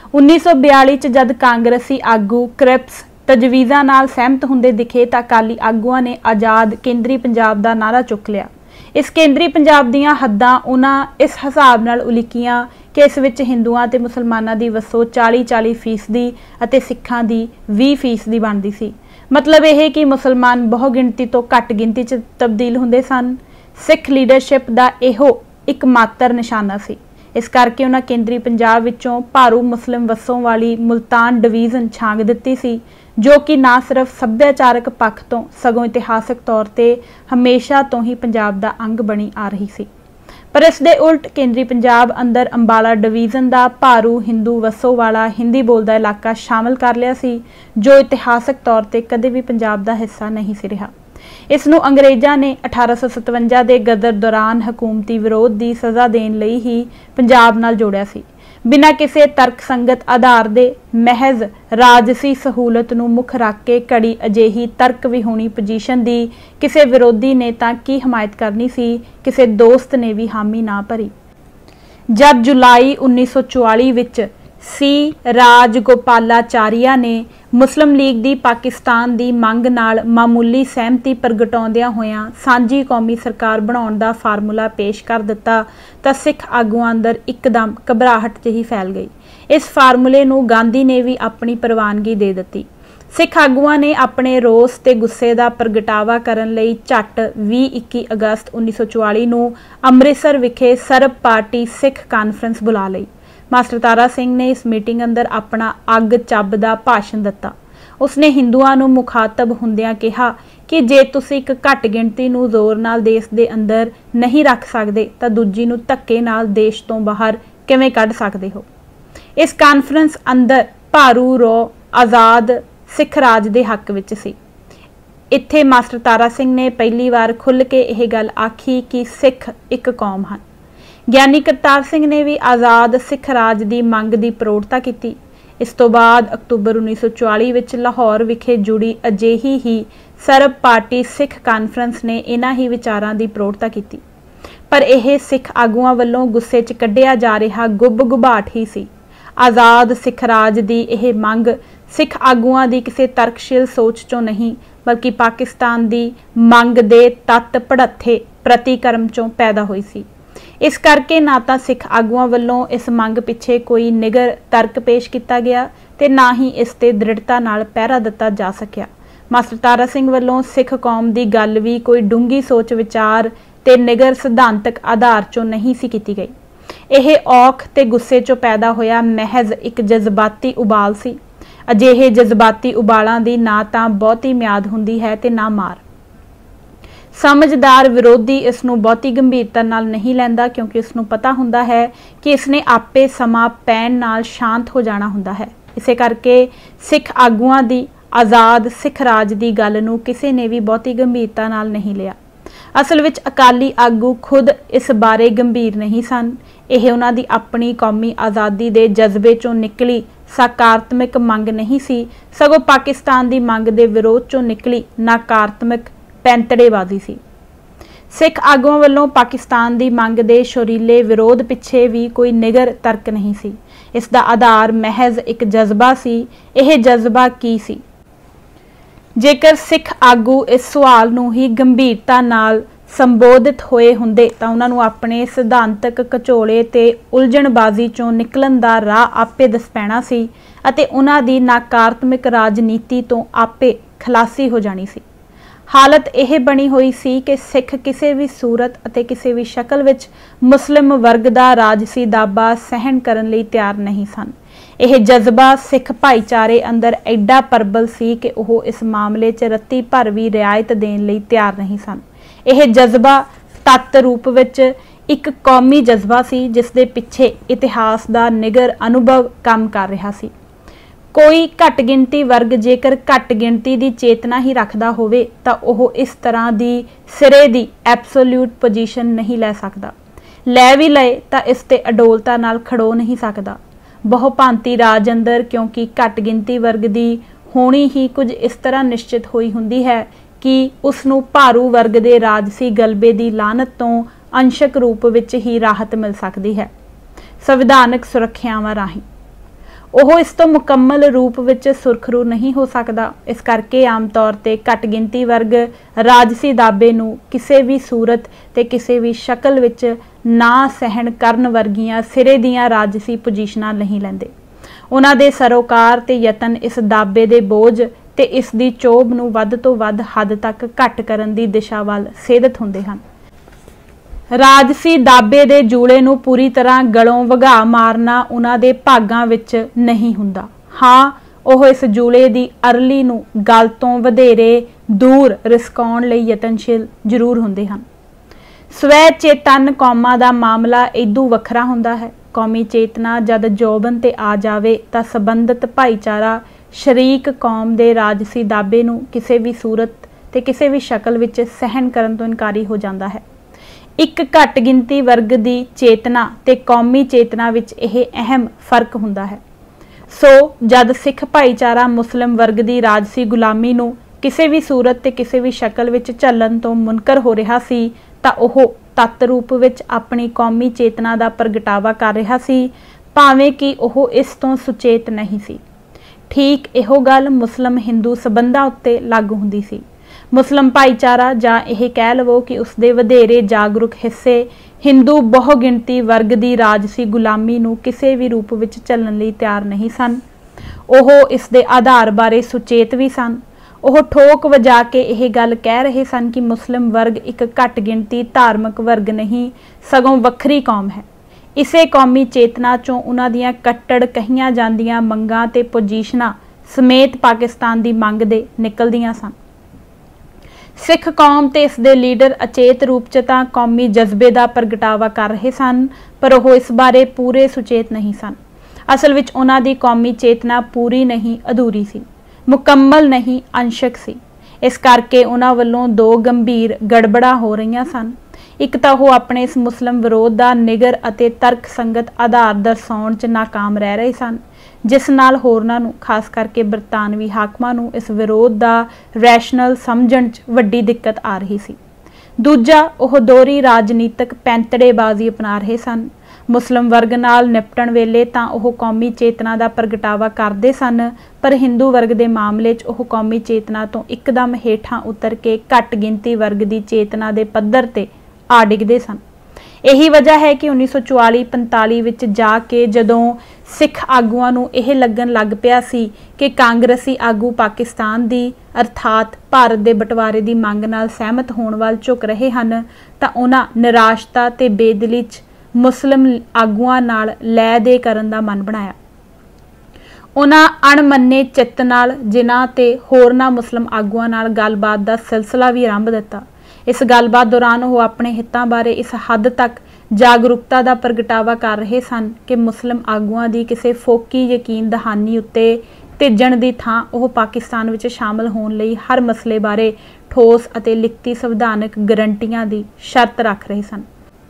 1942 च जद कांग्रेसी आगू क्रिप्स तजवीज़ां नाल सहमत हुंदे दिखे तां अकाली आगूआं ने आज़ाद केंद्री पंजाब दा नारा चुक लिया। इस केंद्री पंजाब दीयां हद्दां उन्हां इस हिसाब नाल उलिकियां कि इस विच हिंदुआं ते मुसलमानां दी वसो 40-40% अते सिखां दी 20% बनदी सी। मतलब यह कि मुसलमान बहुगिणती तो घट गिणती च तब्दील हुंदे सन। सिख लीडरशिप दा इहो एकमात्र निशाना सी। इस करके उन्हां केंद्री पंजाब विचों भारू मुस्लिम वसों वाली मुल्तान डिवीज़न छांग दित्ती सी, जो कि ना सिर्फ सभ्याचारक पक्ष तो सगों इतिहासक तौर ते हमेशा तो ही पंजाब दा अंग बनी आ रही सी। पर इस दे उल्ट केंद्री पंजाब अंदर अंबाला डिवीज़न दा भारू हिंदू वसों वाला हिंदी बोलदा इलाका शामिल कर लिया सी, जो इतिहासक तौर ते कदे भी पंजाब दा हिस्सा नहीं सी रहा। इस नूं अंग्रेज़ां ने 1857 दे गदर दौरान हकूमती विरोध की सज़ा देने लई ही पंजाब नाल जोड़िया सी। बिना किसी तर्कसंगत आधार दे महज राजसी सहूलत नूं मुख रख के घड़ी अजिही तर्क विहूणी पोजीशन दी किसी विरोधी ने तां की हमायत करनी सी, किसी दोस्त ने भी हामी ना भरी। जब जुलाई 1944 विच सी राजगोपालाचारिया ने मुस्लिम लीग दी पाकिस्तान दी मंग नाल मामूली सहमति प्रगटाउंदियां होइयां सांझी कौमी सरकार बनाउण दा फार्मूला पेश कर दिता तां सिख आगूआं अंदर एकदम घबराहट जही फैल गई। इस फार्मूले नूं गांधी ने भी अपनी प्रवानगी दे दित्ती। सिख आगूआं ने अपने रोस ते गुस्से का प्रगटावा करन लई झट 20-21 अगस्त 1944 नूं अमृतसर विखे सरब पार्टी सिख कानफ्रेंस बुला लई। मास्टर तारा सिंह ने इस मीटिंग अंदर अपना अग ਚੱਬ ਦਾ भाषण दिता। उसने हिंदुआं नूं मुखातब हुंदियां कहा कि जे तुसीं एक घट गिणती नूं जोर नाल देश दे अंदर नहीं रख सकदे तां दूजी नूं धक्के नाल देश तो बाहर किवें कढ सकदे हो। इस कानफ्रेंस अंदर भारू रो आज़ाद सिख राज दे हक विच सी। इत्थे मास्टर तारा सिंह ने पहली बार खुल के यह गल आखी कि सिख एक कौम हैं। ਗਿਆਨੀ ਕਰਤਾਰ ਸਿੰਘ ने भी आज़ाद सिख राज की मंग की प्रौढ़ता की। इस तो बाद अक्तूबर 1944 विच लाहौर विखे जुड़ी अजिही ही सरब पार्टी सिख कानफ्रेंस ने इन्हां ही विचारां की प्रौढ़ता की। पर यह सिख आगूआं वल्लों गुस्से च कढ़िया जा रहा गुब गुबाट ही सी। आज़ाद सिख राज की यह मंग सिख आगूआं की किसी तर्कशील सोच चों नहीं, बल्कि पाकिस्तान की मंग दे तत्त भड़थे प्रतिक्रम चों पैदा हुई सी। इस करके ना तो सिख आगूआं वल्लों इस मंग पिछे कोई निगर तर्क पेश किया गया ते ना ही इस ते दृढ़ता नाल पहरा दिता जा सकिया। मास्टर तारा सिंह वल्लों सिख कौम की गल भी कोई डूंगी सोच विचार ते निगर सिद्धांतक आधार चों नहीं सी कीती गई। यह औख ते गुस्से चों पैदा होया महज एक जज्बाती उबाल सी। अजिहे जज्बाती उबालां दी ना तां बहुती म्याद हुंदी है ते ना मार। समझदार विरोधी इसनूं बहुती गंभीरता नाल नहीं लैंदा, क्योंकि इसनूं पता हुंदा है कि इसने आपे समा पैण नाल शांत हो जाना हुंदा है। इसे करके सिख आगूआं दी आज़ाद सिख राज की गल नूं किसी ने भी बहुती गंभीरता नाल नहीं लिया। असल विच अकाली आगू खुद इस बारे गंभीर नहीं सन। यह उन्हां दी अपनी कौमी आज़ादी दे जज्बे चों निकली सकारात्मक मंग नहीं सी, सगों पाकिस्तान की मंग दे विरोध चों निकली नकारात्मक पैंतड़ेबाजी सी। सिख आगूआं वल्लों पाकिस्तान की मंग दे शोरीले विरोध पिछे भी कोई निगर तर्क नहीं सी। इसका आधार महज एक जज्बा सी। यह जज्बा की सी? जेकर सिख आगू इस सवाल नूं ही गंभीरता नाल संबोधित होए हुंदे तां उन्हां नूं अपने सिद्धांतक घचोले ते उलझणबाजी चों निकलण दा राह आपे दस पैना सी अते उन्हां दी नकारात्मक राजनीति तो आपे खलासी हो जानी सी। हालत यह बनी हुई सी कि सिख किसी भी सूरत अते किसी भी शक्ल विच मुस्लिम वर्ग का राजसी दाबा सहन करन लई तैयार नहीं सन। यह जज्बा सिख भाईचारे अंदर एडा प्रबल सी कि वह इस मामले च रत्ती भर भी रियायत देण लई तैयार नहीं सन। यह जज्बा तत्त रूप विच एक कौमी जज्बा सी जिस दे पिछे इतिहास का निगर अनुभव काम कर रहा सी। कोई घट गिणती वर्ग जेकर घट गिणती की चेतना ही रखता होवे तां ओह इस तरह की सिरे की एब्सोल्यूट पोजीशन नहीं लै सकता। लै भी लए तां इस ते अडोलता नाल खड़ो नहीं सकता। बहुभांति राज अंदर क्योंकि घट गिणती वर्ग की होनी ही कुछ इस तरह निश्चित हुई हुंदी है कि उसनूं भारू वर्ग के राजसी गलबे की लानत तो अंशक रूप विच ही राहत मिल सकती है संविधानक सुरक्षावां राहीं। ਉਹ इस तो मुकम्मल रूप विच सुरखरू नहीं हो सकता। इस करके आम तौर पर घट गिणती वर्ग राजसी दाबे नूं किसी भी सूरत ते किसी भी शक्ल विच ना सहन करन वर्गियां सिरे दियां राजसी पोजीशनां नहीं लैंदे। उन्हां दे सरोकार ते यतन इस दाबे दे बोझ ते इस दी चोभ नूं वध तो वध हद तक घट करन दी दिशा वल सेधत हुंदे हन। राजसी दाबे दे जूले नूं पूरी तरह गलों वगा मारना उन्हां दे भागां विच नहीं हुंदा। हाँ, ओह इस जूले दी अरली नूं गल तों वधेरे दूर रिसकाउण लई यतनशील जरूर हुंदे हन। स्वै चेतन कौमां दा मामला इदू वखरा हुंदा है। कौमी चेतना जद जोबन ते आ जावे तां संबंधित भाईचारा शरीक कौम दे राजसी दाबे नूं किसी भी सूरत ते किसी भी शक्ल विच सहन करन तों इनकारी हो जांदा है। एक घट गिणती वर्ग की चेतना ते कौमी चेतना विच यह अहम फर्क हुंदा है। सो जद सिख भाईचारा मुस्लिम वर्ग की राजसी गुलामी नूं किसी भी सूरत ते किसी भी शक्ल विच झल्लन तो मुनकर हो रहा सी तां ओह तत्त रूप विच अपनी कौमी चेतना का प्रगटावा कर रहा सी, भावें कि ओह इस तो सुचेत नहीं सी। ठीक इहो गल मुस्लिम हिंदू संबंधां उत्ते लागू हुंदी सी। मुस्लिम भाईचारा जां यह कह लवो कि उसके वधेरे जागरूक हिस्से हिंदू बहुगिणती वर्ग की राजसी गुलामी नूं किसी भी रूप विच झल्लण लई तैयार नहीं सन। ओह इस दे आधार बारे सुचेत भी सन। ओह ठोक वजा के यह गल कह रहे सन कि मुस्लिम वर्ग एक घट गिणती धार्मिक वर्ग नहीं सगों वखरी कौम है। इसे कौमी चेतना चों उन्हां दियां कट्टड़ कहियां जांदियां मंगां ते पोजीशनां समेत पाकिस्तान की मंग दे निकलदियां सन। सिख कौम ते इस दे लीडर अचेत रूप च तां कौमी जज्बे का प्रगटावा कर रहे सन, पर वह इस बारे पूरे सुचेत नहीं सन। असल विच उन्हां दी कौमी चेतना पूरी नहीं अधूरी सी, मुकम्मल नहीं अंशक सी। इस करके उन्हां वल्लों दो गंभीर गड़बड़ा हो रही सन। एक तां वो अपने इस मुस्लिम विरोध का निगर अते तर्क संगत आधार दर्शाउण च नाकाम रह रहे सन, जिस नाल होरनां नूं खास करके बरतानवी हाकमां नूं इस विरोध का रैशनल समझण च वड्डी दिक्कत आ रही सी। दूजा, वह दोहरी राजनीतिक पैंतड़ेबाजी अपना रहे सन। मुस्लिम वर्ग नाल निपटण वेले तां वह कौमी चेतना का प्रगटावा करते सन, पर हिंदू वर्ग के मामले च वह कौमी चेतना तो एकदम हेठां उतर के घट गिणती वर्ग की चेतना के पद्धर ते आ डिगदे सन। यही वजह है कि 1944-45 विच जाके जदों सिख आगूआं नूं यह लगन लग पिया सी कि कांग्रेसी आगू पाकिस्तान की अर्थात भारत के बंटवारे की मंग नाल सहमत होने वाल झुक रहे हैं, तां उन्हां निराशता ते बेदिली च मुस्लिम आगूआं नाल लै दे करन दा मन बनाया। उन्हां अणमन्ने चित्त नाल जिन्हां ते होरनां मुस्लिम आगूआं नाल गलबात का सिलसिला भी आरंभ दिता। इस गलबात दौरान वो अपने हितों बारे इस हद तक जागरूकता का प्रगटावा कर रहे सन कि मुस्लिम आगूआं की किसी फोकी यकीन दहानी उत्ते धिजण की थां वो पाकिस्तान विच शामिल होने लई हर मसले बारे ठोस अते लिखती संविधानक गारंटियां की शर्त रख रहे सन।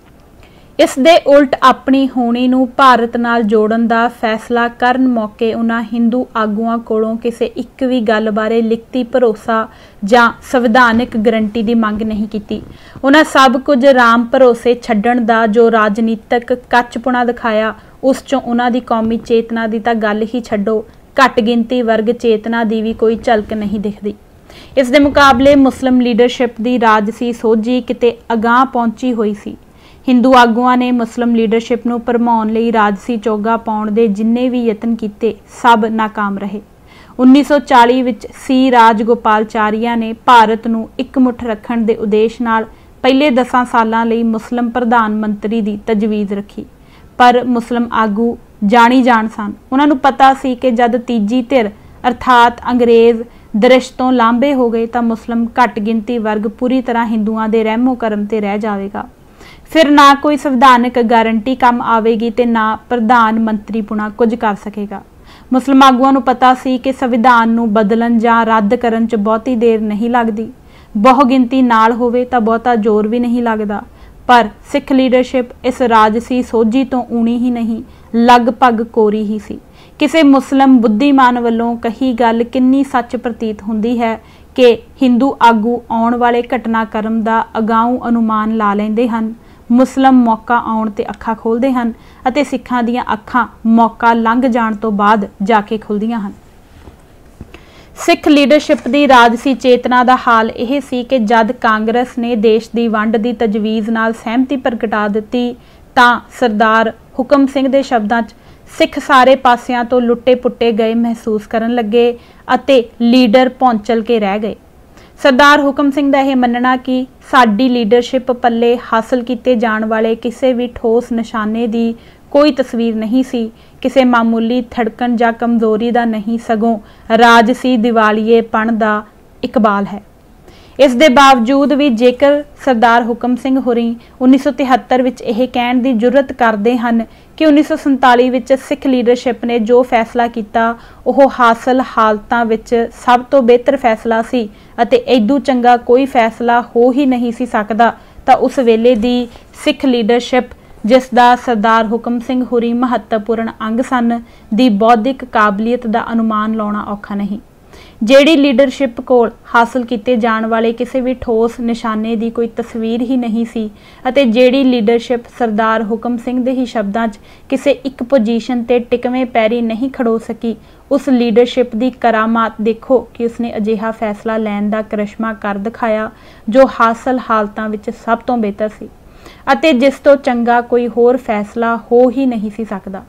इस दे उल्ट अपनी होनी नूं भारत नाल जोड़न दा फैसला करन मौके उन्हां हिंदू आगूआं कोलों किसी एक भी गल बारे लिखती भरोसा जां संविधानिक गारंटी की मंग नहीं की। उन्हां सब कुछ राम भरोसे छड्डण दा जो राजनीतिक कचपुणा दिखाया, उस चों उन्हां दी कौमी चेतना की तां गल ही छड्डो, घट गिणती वर्ग चेतना की भी कोई झलक नहीं दिखती। इस दे मुकाबले मुस्लिम लीडरशिप की राजसी सोझी किते अगाह पहुंची हुई सी। हिंदू आगूआं ने मुस्लिम लीडरशिप नूं भरमाउण लई राजसी चोगा पाउण दे जिन्ने भी यतन कीते सब नाकाम रहे। 1940 विच सी राजगोपालचारिया ने भारत नूं इकमुठ रखण दे उद्देश नाल पहले 10 सालां लई मुस्लिम प्रधान मंत्री की तजवीज़ रखी, पर मुस्लिम आगू जानी जान सन। उन्हां नूं पता सी कि जद तीजी धिर अर्थात अंग्रेज़ ਦ੍ਰਿਸ਼ ਤੋਂ ਲਾਂਭੇ ਹੋ ਗਏ ਤਾਂ ਮੁਸਲਿਮ ਘੱਟ ਗਿਣਤੀ ਵਰਗ ਪੂਰੀ ਤਰ੍ਹਾਂ ਹਿੰਦੂਆਂ ਦੇ ਰਹਿਮੋ ਕਰਮ ਤੇ ਰਹਿ ਜਾਵੇਗਾ। ਫਿਰ ਨਾ ਕੋਈ ਸੰਵਿਧਾਨਕ ਗਾਰੰਟੀ ਕੰਮ ਆਵੇਗੀ ਤੇ ਨਾ ਪ੍ਰਧਾਨ ਮੰਤਰੀ ਪੁਣਾ ਕੁਝ ਕਰ ਸਕੇਗਾ। ਮੁਸਲਿਮ ਆਗੂਆਂ ਨੂੰ ਪਤਾ ਸੀ ਕਿ ਸੰਵਿਧਾਨ ਨੂੰ ਬਦਲਣ ਜਾਂ ਰੱਦ ਕਰਨ 'ਚ ਬਹੁਤੀ ਦੇਰ ਨਹੀਂ ਲੱਗਦੀ। ਬਹੁ ਗਿਣਤੀ ਨਾਲ ਹੋਵੇ ਤਾਂ ਬਹੁਤਾ ਜ਼ੋਰ ਵੀ ਨਹੀਂ ਲੱਗਦਾ। ਪਰ ਸਿੱਖ ਲੀਡਰਸ਼ਿਪ ਇਸ ਰਾਜਸੀ ਸੋਝੀ ਤੋਂ ਊਣੀ ਹੀ ਨਹੀਂ, ਲਗਭਗ ਕੋਰੀ ਹੀ ਸੀ। ਕਿਸੇ ਮੁਸਲਿਮ ਬੁੱਧੀਮਾਨ ਵੱਲੋਂ ਕਹੀ ਗੱਲ ਕਿੰਨੀ ਸੱਚ ਪ੍ਰਤੀਤ ਹੁੰਦੀ ਹੈ ਕਿ ਹਿੰਦੂ ਆਗੂ ਆਉਣ ਵਾਲੇ ਘਟਨਾਕ੍ਰਮ ਦਾ ਅਗਾਊਂ ਅਨੁਮਾਨ ਲਾ ਲੈਂਦੇ ਹਨ। ਮੁਸਲਿਮ ਮੌਕਾ ਆਉਣ ਤੇ ਅੱਖਾਂ ਖੋਲ੍ਹਦੇ ਹਨ ਅਤੇ ਸਿੱਖਾਂ ਦੀਆਂ ਅੱਖਾਂ ਮੌਕਾ ਲੰਘ ਜਾਣ ਤੋਂ ਬਾਅਦ ਜਾ ਕੇ ਖੁੱਲ੍ਹਦੀਆਂ ਹਨ। ਸਿੱਖ ਲੀਡਰਸ਼ਿਪ ਦੀ ਰਾਜਸੀ ਚੇਤਨਾ ਦਾ ਹਾਲ ਇਹ ਸੀ ਕਿ ਜਦ ਕਾਂਗਰਸ ਨੇ ਦੇਸ਼ ਦੀ ਵੰਡ ਦੀ ਤਜਵੀਜ਼ ਨਾਲ ਸਹਿਮਤੀ ਪ੍ਰਗਟਾ ਦਿੱਤੀ ਤਾਂ ਸਰਦਾਰ ਹੁਕਮ ਸਿੰਘ ਦੇ ਸ਼ਬਦਾਂ 'ਚ ਸਿੱਖ ਸਾਰੇ ਪਾਸਿਆਂ ਤੋਂ ਲੁੱਟੇ ਪੁੱਟੇ ਗਏ ਮਹਿਸੂਸ ਕਰਨ ਲੱਗੇ ਅਤੇ ਲੀਡਰ ਪਹੁੰਚਲ ਕੇ ਰਹਿ ਗਏ। ਸਰਦਾਰ ਹੁਕਮ ਸਿੰਘ ਦਾ ਇਹ ਮੰਨਣਾ ਕਿ ਸਾਡੀ ਲੀਡਰਸ਼ਿਪ ਪੱਲੇ ਹਾਸਲ ਕੀਤੇ ਜਾਣ ਵਾਲੇ ਕਿਸੇ ਵੀ ਠੋਸ ਨਿਸ਼ਾਨੇ ਦੀ ਕੋਈ ਤਸਵੀਰ ਨਹੀਂ ਸੀ, ਕਿਸੇ ਮਾਮੂਲੀ ਥੜਕਣ ਜਾਂ ਕਮਜ਼ੋਰੀ ਦਾ ਨਹੀਂ, ਸਗੋਂ ਰਾਜਸੀ ਦਿਵਾਲੀਏਪਣ ਦਾ ਇਕਬਾਲ ਹੈ। ਇਸ ਦੇ ਬਾਵਜੂਦ ਵੀ ਜੇਕਰ ਸਰਦਾਰ ਹੁਕਮ ਸਿੰਘ ਹੋਰੀ 1973 ਵਿੱਚ ਇਹ ਕਹਿਣ ਦੀ ਜੁਰਅਤ ਕਰਦੇ ਹਨ ਕਿ 1947 ਵਿੱਚ ਸਿੱਖ ਲੀਡਰਸ਼ਿਪ ਨੇ ਜੋ ਫੈਸਲਾ ਕੀਤਾ ਉਹ ਹਾਸਲ ਹਾਲਤਾਂ ਵਿੱਚ ਸਭ ਤੋਂ ਬਿਹਤਰ ਫੈਸਲਾ ਸੀ ਅਤੇ ਇਦੋਂ ਚੰਗਾ ਕੋਈ ਫੈਸਲਾ ਹੋ ਹੀ ਨਹੀਂ ਸੀ ਸਕਦਾ, ਤਾਂ ਉਸ ਵੇਲੇ ਦੀ ਸਿੱਖ ਲੀਡਰਸ਼ਿਪ, ਜਿਸ ਦਾ ਸਰਦਾਰ ਹੁਕਮ ਸਿੰਘ ਹੋਰੀ ਮਹੱਤਵਪੂਰਨ ਅੰਗ ਸਨ, ਦੀ ਬੌਧਿਕ ਕਾਬਲੀਅਤ ਦਾ ਅਨੁਮਾਨ ਲਾਉਣਾ ਔਖਾ ਨਹੀਂ। ਜਿਹੜੀ ਲੀਡਰਸ਼ਿਪ ਕੋਲ ਹਾਸਲ ਕੀਤੇ ਜਾਣ ਵਾਲੇ ਕਿਸੇ ਵੀ ਠੋਸ ਨਿਸ਼ਾਨੇ ਦੀ ਕੋਈ ਤਸਵੀਰ ਹੀ ਨਹੀਂ ਸੀ ਅਤੇ ਜਿਹੜੀ ਲੀਡਰਸ਼ਿਪ ਸਰਦਾਰ ਹੁਕਮ ਸਿੰਘ ਦੇ ਹੀ ਸ਼ਬਦਾਂ 'ਚ ਕਿਸੇ ਇੱਕ ਪੋਜੀਸ਼ਨ ਤੇ ਟਿਕਵੇਂ ਪੈਰੀ ਨਹੀਂ ਖੜੋ ਸਕੀ, ਉਸ ਲੀਡਰਸ਼ਿਪ ਦੀ ਕਰਾਮਾਤ ਦੇਖੋ ਕਿ ਉਸਨੇ ਅਜਿਹਾ ਫੈਸਲਾ ਲੈਣ ਦਾ ਕਰਿਸ਼ਮਾ ਕਰ ਦਿਖਾਇਆ ਜੋ ਹਾਸਲ ਹਾਲਤਾਂ ਵਿੱਚ ਸਭ ਤੋਂ ਬਿਹਤਰ ਸੀ ਅਤੇ ਜਿਸ ਤੋਂ ਚੰਗਾ ਕੋਈ ਹੋਰ ਫੈਸਲਾ ਹੋ ਹੀ ਨਹੀਂ ਸੀ ਸਕਦਾ।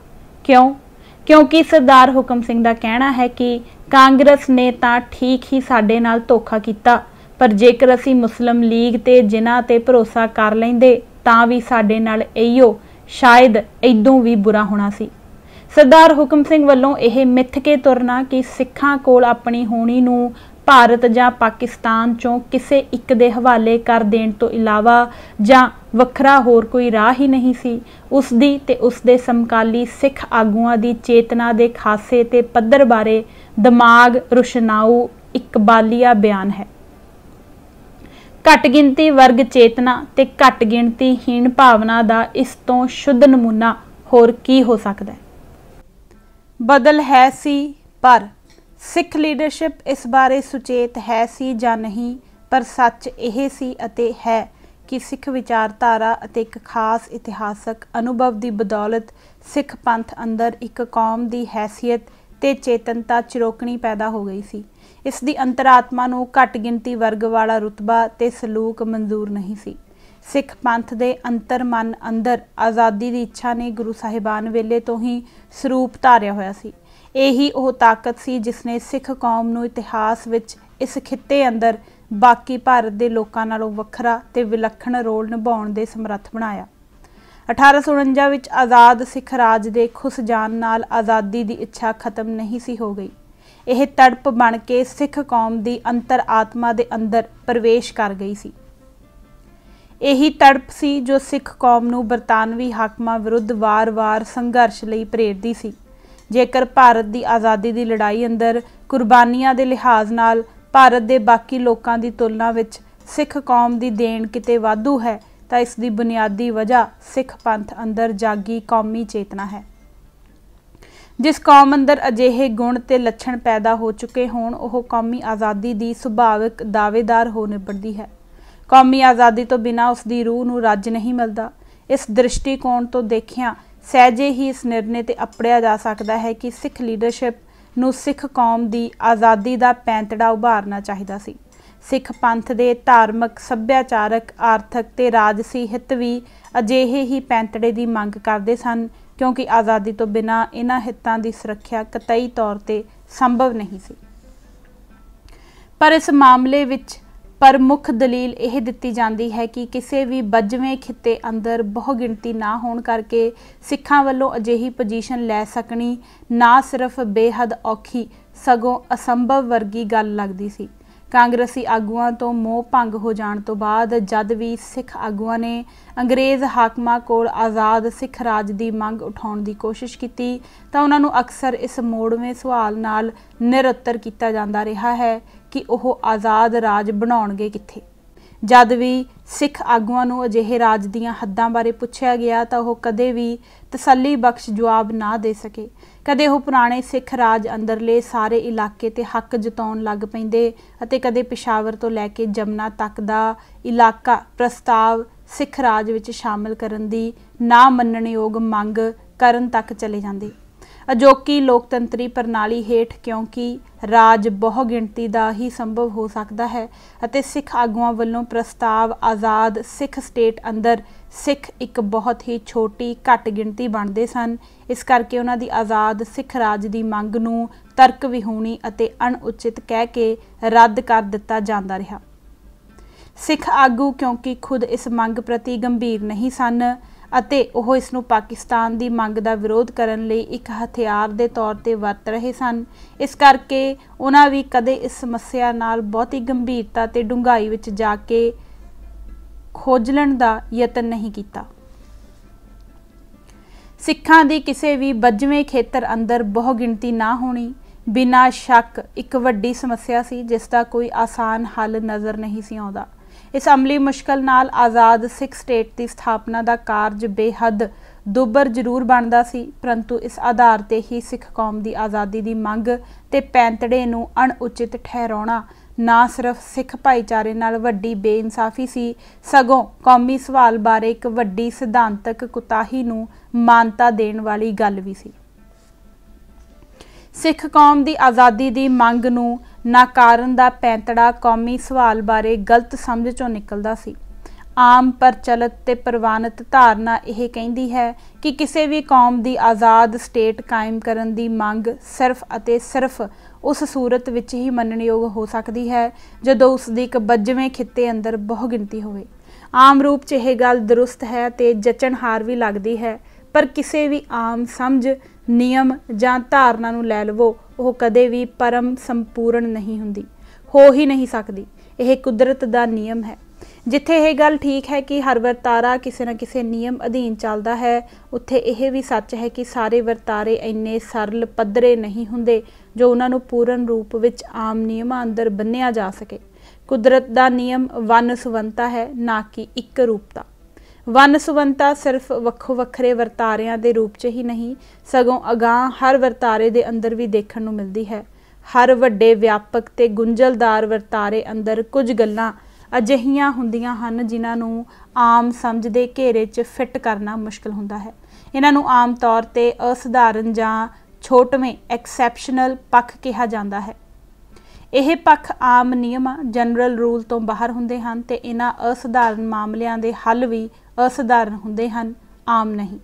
ਕਿਉਂਕਿ ਸਰਦਾਰ ਹੁਕਮ ਸਿੰਘ ਦਾ ਕਹਿਣਾ ਹੈ ਕਿ ਕਾਂਗਰਸ ਨੇ ਤਾਂ ਠੀਕ ਹੀ ਸਾਡੇ ਨਾਲ ਧੋਖਾ ਕੀਤਾ, ਪਰ ਜੇਕਰ ਅਸੀਂ ਮੁਸਲਿਮ ਲੀਗ ਤੇ ਜਿਨ੍ਹਾਂ ਤੇ ਭਰੋਸਾ ਕਰ ਲੈਂਦੇ ਤਾਂ ਵੀ ਸਾਡੇ ਨਾਲ ਇਹੀਓ, ਸ਼ਾਇਦ ਇਦੋਂ ਵੀ ਬੁਰਾ ਹੋਣਾ ਸੀ। ਸਰਦਾਰ ਹੁਕਮ ਸਿੰਘ ਵੱਲੋਂ ਇਹ ਮਿੱਥ ਕੇ ਤੁਰਨਾ ਕਿ ਸਿੱਖਾਂ ਕੋਲ ਆਪਣੀ ਹੋਣੀ ਨੂੰ ਭਾਰਤ ਜਾਂ ਪਾਕਿਸਤਾਨ 'ਚੋਂ ਕਿਸੇ ਇੱਕ ਦੇ ਹਵਾਲੇ ਕਰ ਦੇਣ ਤੋਂ ਇਲਾਵਾ ਜਾਂ ਵੱਖਰਾ ਹੋਰ ਕੋਈ ਰਾਹ ਹੀ ਨਹੀਂ ਸੀ, ਉਸ ਦੀ ਤੇ ਉਸ ਦੇ ਸਮਕਾਲੀ ਸਿੱਖ ਆਗੂਆਂ ਦੀ ਚੇਤਨਾ ਦੇ ਖਾਸੇ ਤੇ ਪੱਧਰ ਬਾਰੇ ਦਿਮਾਗ ਰੁਸ਼ਨਾਊ ਇਕਬਾਲੀਆ ਬਿਆਨ ਹੈ। ਘੱਟ ਗਿਣਤੀ ਵਰਗ ਚੇਤਨਾ ਤੇ ਘੱਟ ਗਿਣਤੀ ਹੀਣ ਭਾਵਨਾ ਦਾ ਇਸ ਤੋਂ ਸ਼ੁੱਧ ਨਮੂਨਾ ਹੋਰ ਕੀ ਹੋ ਸਕਦਾ ਹੈ। ਬਦਲ ਹੈ ਸੀ, ਪਰ ਸਿੱਖ ਲੀਡਰਸ਼ਿਪ ਇਸ ਬਾਰੇ ਸੁਚੇਤ ਹੈ ਸੀ ਜਾਂ ਨਹੀਂ, ਪਰ ਸੱਚ ਇਹ ਸੀ ਅਤੇ ਹੈ ਕਿ ਸਿੱਖ ਵਿਚਾਰਧਾਰਾ ਅਤੇ ਇੱਕ ਖਾਸ ਇਤਿਹਾਸਕ ਅਨੁਭਵ ਦੀ ਬਦੌਲਤ ਸਿੱਖ ਪੰਥ ਅੰਦਰ ਇੱਕ ਕੌਮ ਦੀ ਹੈਸੀਅਤ ਤੇ ਚੇਤਨਤਾ ਚਿਰੋਕਣੀ ਪੈਦਾ ਹੋ ਗਈ ਸੀ। ਇਸ ਦੀ ਅੰਤਰਾਤਮਾ ਨੂੰ ਘੱਟ ਗਿਣਤੀ ਵਰਗ ਵਾਲਾ ਰੁਤਬਾ ਤੇ ਸਲੂਕ ਮਨਜ਼ੂਰ ਨਹੀਂ ਸੀ। ਸਿੱਖ ਪੰਥ ਦੇ ਅੰਤਰ ਮਨ ਅੰਦਰ ਆਜ਼ਾਦੀ ਦੀ ਇੱਛਾ ਨੇ ਗੁਰੂ ਸਾਹਿਬਾਨ ਵੇਲੇ ਤੋਂ ਹੀ ਸਰੂਪ ਧਾਰਿਆ ਹੋਇਆ ਸੀ। ਇਹੀ ਉਹ ਤਾਕਤ ਸੀ ਜਿਸ ਨੇ ਸਿੱਖ ਕੌਮ ਨੂੰ ਇਤਿਹਾਸ ਵਿੱਚ ਇਸ ਖਿੱਤੇ ਅੰਦਰ ਬਾਕੀ ਭਾਰਤ ਦੇ ਲੋਕਾਂ ਨਾਲੋਂ ਵੱਖਰਾ ਤੇ ਵਿਲੱਖਣ ਰੋਲ ਨਿਭਾਉਣ ਦੇ ਸਮਰੱਥ ਬਣਾਇਆ। 1849 ਵਿੱਚ ਆਜ਼ਾਦ ਸਿੱਖ ਰਾਜ ਦੇ ਖੁੱਸ ਜਾਣ ਨਾਲ ਆਜ਼ਾਦੀ ਦੀ ਇੱਛਾ ਖਤਮ ਨਹੀਂ ਸੀ ਹੋ ਗਈ। ਇਹ ਤੜਪ ਬਣ ਕੇ ਸਿੱਖ ਕੌਮ ਦੀ ਅੰਤਰ ਆਤਮਾ ਦੇ ਅੰਦਰ ਪ੍ਰਵੇਸ਼ ਕਰ ਗਈ ਸੀ। ਇਹੀ ਤੜਪ ਸੀ ਜੋ ਸਿੱਖ ਕੌਮ ਨੂੰ ਬਰਤਾਨਵੀ ਹਾਕਮਾਂ ਵਿਰੁੱਧ ਵਾਰ-ਵਾਰ ਸੰਘਰਸ਼ ਲਈ ਪ੍ਰੇਰਦੀ ਸੀ। ਜੇਕਰ ਭਾਰਤ ਦੀ ਆਜ਼ਾਦੀ ਦੀ ਲੜਾਈ ਅੰਦਰ ਕੁਰਬਾਨੀਆਂ ਦੇ ਲਿਹਾਜ਼ ਨਾਲ ਭਾਰਤ ਦੇ ਬਾਕੀ ਲੋਕਾਂ ਦੀ ਤੁਲਨਾ ਵਿੱਚ ਸਿੱਖ ਕੌਮ ਦੀ ਦੇਣ ਕਿਤੇ ਵਾਧੂ ਹੈ ਤਾਂ ਇਸ ਦੀ ਬੁਨਿਆਦੀ ਵਜ੍ਹਾ ਸਿੱਖ ਪੰਥ ਅੰਦਰ ਜਾਗੀ ਕੌਮੀ ਚੇਤਨਾ ਹੈ। ਜਿਸ ਕੌਮ ਅੰਦਰ ਅਜਿਹੇ ਗੁਣ ਤੇ ਲੱਛਣ ਪੈਦਾ ਹੋ ਚੁੱਕੇ ਹੋਣ, ਉਹ ਕੌਮੀ ਆਜ਼ਾਦੀ ਦੀ ਸੁਭਾਵਿਕ ਦਾਅਵੇਦਾਰ ਹੋ ਨਿਬੜਦੀ ਹੈ। ਕੌਮੀ ਆਜ਼ਾਦੀ ਤੋਂ ਬਿਨਾਂ ਉਸ ਦੀ ਰੂਹ ਨੂੰ ਰੱਜ ਨਹੀਂ ਮਿਲਦਾ। ਇਸ ਦ੍ਰਿਸ਼ਟੀਕੋਣ ਤੋਂ ਦੇਖਿਆ ਸਹਿਜੇ ਹੀ ਇਸ ਨਿਰਣੇ ਤੇ ਅਪੜਿਆ ਜਾ ਸਕਦਾ ਹੈ ਕਿ ਸਿੱਖ ਲੀਡਰਸ਼ਿਪ ਨੂੰ ਸਿੱਖ ਕੌਮ ਦੀ ਆਜ਼ਾਦੀ ਦਾ ਪੈਂਤੜਾ ਉਭਾਰਨਾ ਚਾਹੀਦਾ ਸੀ। ਸਿੱਖ ਪੰਥ ਦੇ ਧਾਰਮਿਕ, ਸੱਭਿਆਚਾਰਕ, ਆਰਥਿਕ ਤੇ ਰਾਜਸੀ ਹਿੱਤ ਵੀ ਅਜਿਹੇ ਹੀ ਪੈਂਤੜੇ ਦੀ ਮੰਗ ਕਰਦੇ ਸਨ, ਕਿਉਂਕਿ ਆਜ਼ਾਦੀ ਤੋਂ ਬਿਨਾਂ ਇਹਨਾਂ ਹਿੱਤਾਂ ਦੀ ਸੁਰੱਖਿਆ ਕਤਈ ਤੌਰ ਤੇ ਸੰਭਵ ਨਹੀਂ ਸੀ। ਪਰ ਇਸ ਮਾਮਲੇ ਵਿੱਚ पर मुख दलील यह दिती जाती है कि किसी भी बजवें खिते अंदर बहु गिणती ना होने करके सिखां वल्लों अजिही पोजीशन लै सकनी ना सिर्फ बेहद औखी सगों असंभव वर्गी गल लगदी सी। कांग्रेसी आगूआं तो मोह भंग हो जाण तो बाद जद भी सिख आगूआं ने अंग्रेज़ हाकमां कोल आज़ाद सिख राज की मंग उठाउण की कोशिश की तो उन्हां नूं अक्सर इस मोड़वें सवाल नाल निरुत्तर किया जाता रहा है कि वह आज़ाद राज बनाउणगे कित्थे। जद भी सिख आगूआं नूं अजिहे राज दीआं हद्दां बारे पुछया गया तो वह कदे भी तसल्ली बख्श जवाब ना दे सके। कदे वह पुराने सिख राज अंदरले सारे इलाके ते हक जताउण लग पैंदे अते कदे पिशावर तो लैके जमुना तक दा इलाका प्रस्ताव सिख राज विच शामिल करन दी ना मन्नणयोग मंग करन तक चले जांदे। अजोकी लोकतंत्री प्रणाली हेठ क्योंकि राज बहु गिणती का ही संभव हो सकता है अते सिख आगुआं वल्लों प्रस्ताव आज़ाद सिख स्टेट अंदर सिख एक बहुत ही छोटी घट गिणती बनते सन। इस करके उन्हां दी आज़ाद सिख राज की मंग नूं तर्क विहूणी अते अणउचित कह के रद्द कर दिता जांदा रहा। सिख आगू क्योंकि खुद इस मंग प्रति गंभीर नहीं सन ਅਤੇ ਉਹ ਇਸ ਨੂੰ पाकिस्तान की मंग का विरोध करने ਲਈ एक हथियार के तौर पर वरत रहे सन। इस करके उन्होंने भी कदे इस समस्या नाल बहुत ही गंभीरता ते डूंघाई विच जाके खोजलण का यतन नहीं किया। सिखां दी किसी भी बजवें खेतर अंदर बहु गिणती ना होनी बिना शक एक वड्डी समस्या सी जिसका कोई आसान हल नज़र नहीं सी आउंदा। इस अमली मुश्किल नाल आज़ाद सिख स्टेट की स्थापना का कारज बेहद दुबर जरूर बनता सी, परंतु इस आधार ते ही सिख कौम की आज़ादी की मंग ते पैंतड़े नूं अणउचित ठहराउणा ना सिर्फ सिख भाईचारे नाल वड्डी बेइंसाफी सी सगों कौमी सवाल बारे एक वड्डी सिद्धांतक कुताही नूं मानता देण वाली गल भी सी। सिख कौम की आज़ादी की मंग नूं नाकारण दा पैंतड़ा कौमी सवाल बारे गलत समझ चों निकलदा सी। आम प्रचलित ते प्रवानित धारना यह कहती है कि किसी भी कौम की आज़ाद स्टेट कायम करन दी मंग सिर्फ अते सिर्फ उस सूरत विच ही मनणयोग हो सकती है जदों उसदी एक बजवें खिते अंदर बहु गिणती होवे। आम रूप च यह गल दुरुस्त है ते जचनहार भी लगती है, पर किसी भी आम समझ नियम जां धारना नूं लै लवो वह कदे भी परम संपूर्ण नहीं हुंदी, हो ही नहीं सकती। यह कुदरत का नियम है। जिथे यह गल ठीक है कि हर वर्तारा किसी न किसी नियम अधीन चलता है, उत्थे यह भी सच है कि सारे वर्तारे इन्ने सरल पद्धरे नहीं हुंदे जो उन्होंने पूर्ण रूप विच आम नियमां अंदर बन्निया जा सके। कुदरत का नियम वन सुवंता है, ना कि एक रूपता। वन सुवंता सिर्फ वक्खो वक्खरे वर्तारियां दे रूप च ही नहीं सगों अगाह हर वर्तारे दे अंदर भी देखण नूं मिलदी है। हर वड्डे व्यापक ते गुंझलदार वर्तारे अंदर कुछ गल्लां अजिहियां हुंदियां हन जिन्हां नूं आम समझ दे घेरे च फिट करना मुश्किल हुंदा है। इन्हां नूं आम तौर ते असधारण जां छोटवें एक्सैप्शनल पक्ष कहा जाता है। यह पक्ष आम नियम जनरल रूल तो बाहर हुंदे हन ते इन्हां असधारण मामलिਆਂ ਦੇ हल भी असधारण हुंदे हन, आम नहीं।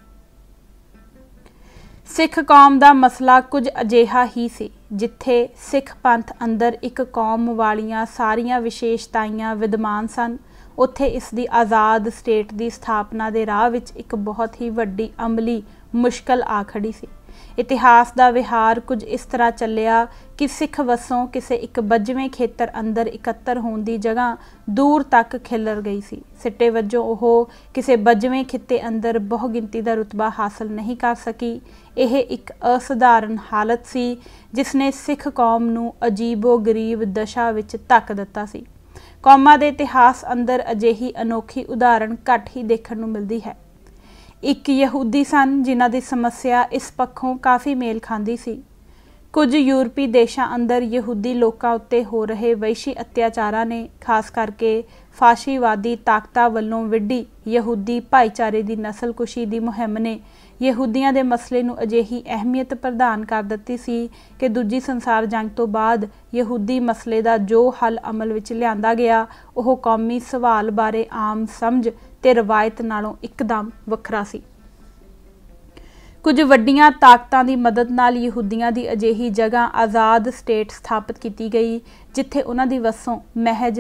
सिख कौम का मसला कुछ अजिहा ही सी जिथे सिख पंथ अंदर एक कौम वालियां सारियां विशेषताइयां विद्यमान सन, उत्थे इसकी आज़ाद स्टेट की स्थापना के राह विच एक बहुत ही वड्डी अमली मुश्किल आ खड़ी सी। इतिहास का विहार कुछ इस तरह चलिया कि सिख वसों किसी एक बजवें खेतर अंदर इकत्तर होने की जगह दूर तक खिलर गई सी। सिट्टे वजों वह किसी बजवें खिते अंदर बहु गिनती का रुतबा हासिल नहीं कर सकी। यह एक असधारण हालत सी जिसने सिख कौम नूं अजीबो गरीब दशा विच धक दिता सी। कौमां दे इतिहास अंदर अजिही अनोखी उदाहरण घट ही देखण नूं मिलदी है। एक यहूदी सन जिन्हां दी समस्या इस पक्षों काफ़ी मेल खांदी सी। कुछ यूरोपी देशों अंदर यहूदी लोगों उत्ते हो रहे वैशी अत्याचारां ने खास करके फाशीवादी ताकतां वल्लों विढ़ी यहूदी भाईचारे की नस्लकुशी की मुहिम ने यहूदियों के मसले नूं अजिही अहमियत प्रदान कर दित्ती सी कि दूजी संसार जंग तो बाद यहूदी मसले का जो हल अमल विच लिआंदा गया वह कौमी सवाल बारे आम समझ ते रवायत नालों एकदम वखरा सी। ਕੁਝ ਵੱਡੀਆਂ ਤਾਕਤਾਂ ਦੀ ਮਦਦ ਨਾਲ ਯਹੂਦੀਆਂ ਦੀ ਅਜਿਹੀ ਜਗ੍ਹਾ ਆਜ਼ਾਦ ਸਟੇਟ ਸਥਾਪਿਤ ਕੀਤੀ ਗਈ ਜਿੱਥੇ ਉਹਨਾਂ ਦੀ ਵਸੋਂ ਮਹਿਜ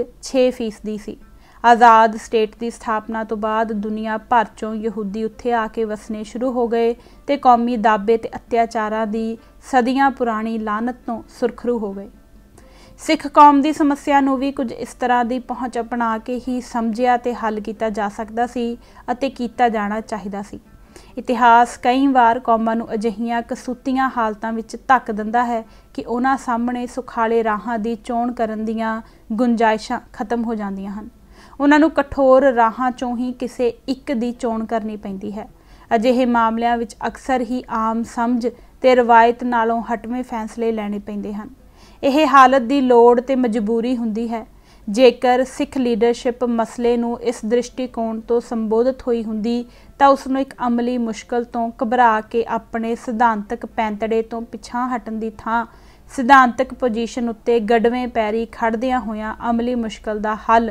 6% ਸੀ। ਆਜ਼ਾਦ ਸਟੇਟ ਦੀ ਸਥਾਪਨਾ ਤੋਂ ਬਾਅਦ ਦੁਨੀਆ ਭਰ ਚੋਂ ਯਹੂਦੀ ਉੱਥੇ ਆ ਕੇ ਵਸਣੇ ਸ਼ੁਰੂ ਹੋ ਗਏ ਤੇ ਕੌਮੀ ਦਾਅਵੇ ਤੇ ਅਤਿਆਚਾਰਾਂ ਦੀ ਸਦੀਆਂ ਪੁਰਾਣੀ ਲਾਹਨਤ ਤੋਂ ਸੁਰਖਰੂ ਹੋ ਗਏ। ਸਿੱਖ ਕੌਮ ਦੀ ਸਮੱਸਿਆ ਨੂੰ ਵੀ ਕੁਝ ਇਸ ਤਰ੍ਹਾਂ ਦੀ ਪਹੁੰਚ ਅਪਣਾ ਕੇ ਹੀ ਸਮਝਿਆ ਤੇ ਹੱਲ ਕੀਤਾ ਜਾ ਸਕਦਾ ਸੀ ਅਤੇ ਕੀਤਾ ਜਾਣਾ ਚਾਹੀਦਾ ਸੀ। ਇਤਿਹਾਸ ਕਈ ਵਾਰ ਕੌਮਾਂ ਨੂੰ ਅਜਿਹੀਆਂ ਕਸੂਤੀਆਂ ਹਾਲਤਾਂ ਵਿੱਚ ਧੱਕ ਦਿੰਦਾ ਹੈ ਕਿ ਉਹਨਾਂ ਸਾਹਮਣੇ ਸੁਖਾਲੇ ਰਾਹਾਂ ਦੀ ਚੋਣ ਕਰਨ ਦੀਆਂ ਗੁੰਜਾਇਸ਼ਾਂ ਖਤਮ ਹੋ ਜਾਂਦੀਆਂ ਹਨ। ਉਹਨਾਂ ਨੂੰ ਕਠੋਰ ਰਾਹਾਂ ਚੋਂ ਹੀ ਕਿਸੇ ਇੱਕ ਦੀ ਚੋਣ ਕਰਨੀ ਪੈਂਦੀ ਹੈ। ਅਜਿਹੇ ਮਾਮਲਿਆਂ ਵਿੱਚ ਅਕਸਰ ਹੀ ਆਮ ਸਮਝ ਤੇ ਰਵਾਇਤ ਨਾਲੋਂ ਹਟਵੇਂ ਫੈਸਲੇ ਲੈਣੇ ਪੈਂਦੇ ਹਨ। ਇਹ ਹਾਲਤ ਦੀ ਲੋੜ ਤੇ ਮਜਬੂਰੀ ਹੁੰਦੀ ਹੈ। ਜੇਕਰ ਸਿੱਖ ਲੀਡਰਸ਼ਿਪ ਮਸਲੇ ਨੂੰ ਇਸ ਦ੍ਰਿਸ਼ਟੀਕੋਣ ਤੋਂ ਸੰਬੋਧਿਤ ਹੋਈ ਹੁੰਦੀ ਤਾਂ ਉਸ ਨੂੰ ਇੱਕ ਅਮਲੀ ਮੁਸ਼ਕਲ ਤੋਂ ਘਬਰਾ ਕੇ ਆਪਣੇ ਸਿਧਾਂਤਕ ਪੈਂਤੜੇ ਤੋਂ ਪਿਛਾਂਹ ਹਟਣ ਦੀ ਥਾਂ ਸਿਧਾਂਤਕ ਪੋਜੀਸ਼ਨ ਉੱਤੇ ਗੜਵੇਂ ਪੈਰੀ ਖੜਦਿਆਂ ਹੋਇਆਂ ਅਮਲੀ ਮੁਸ਼ਕਲ ਦਾ ਹੱਲ,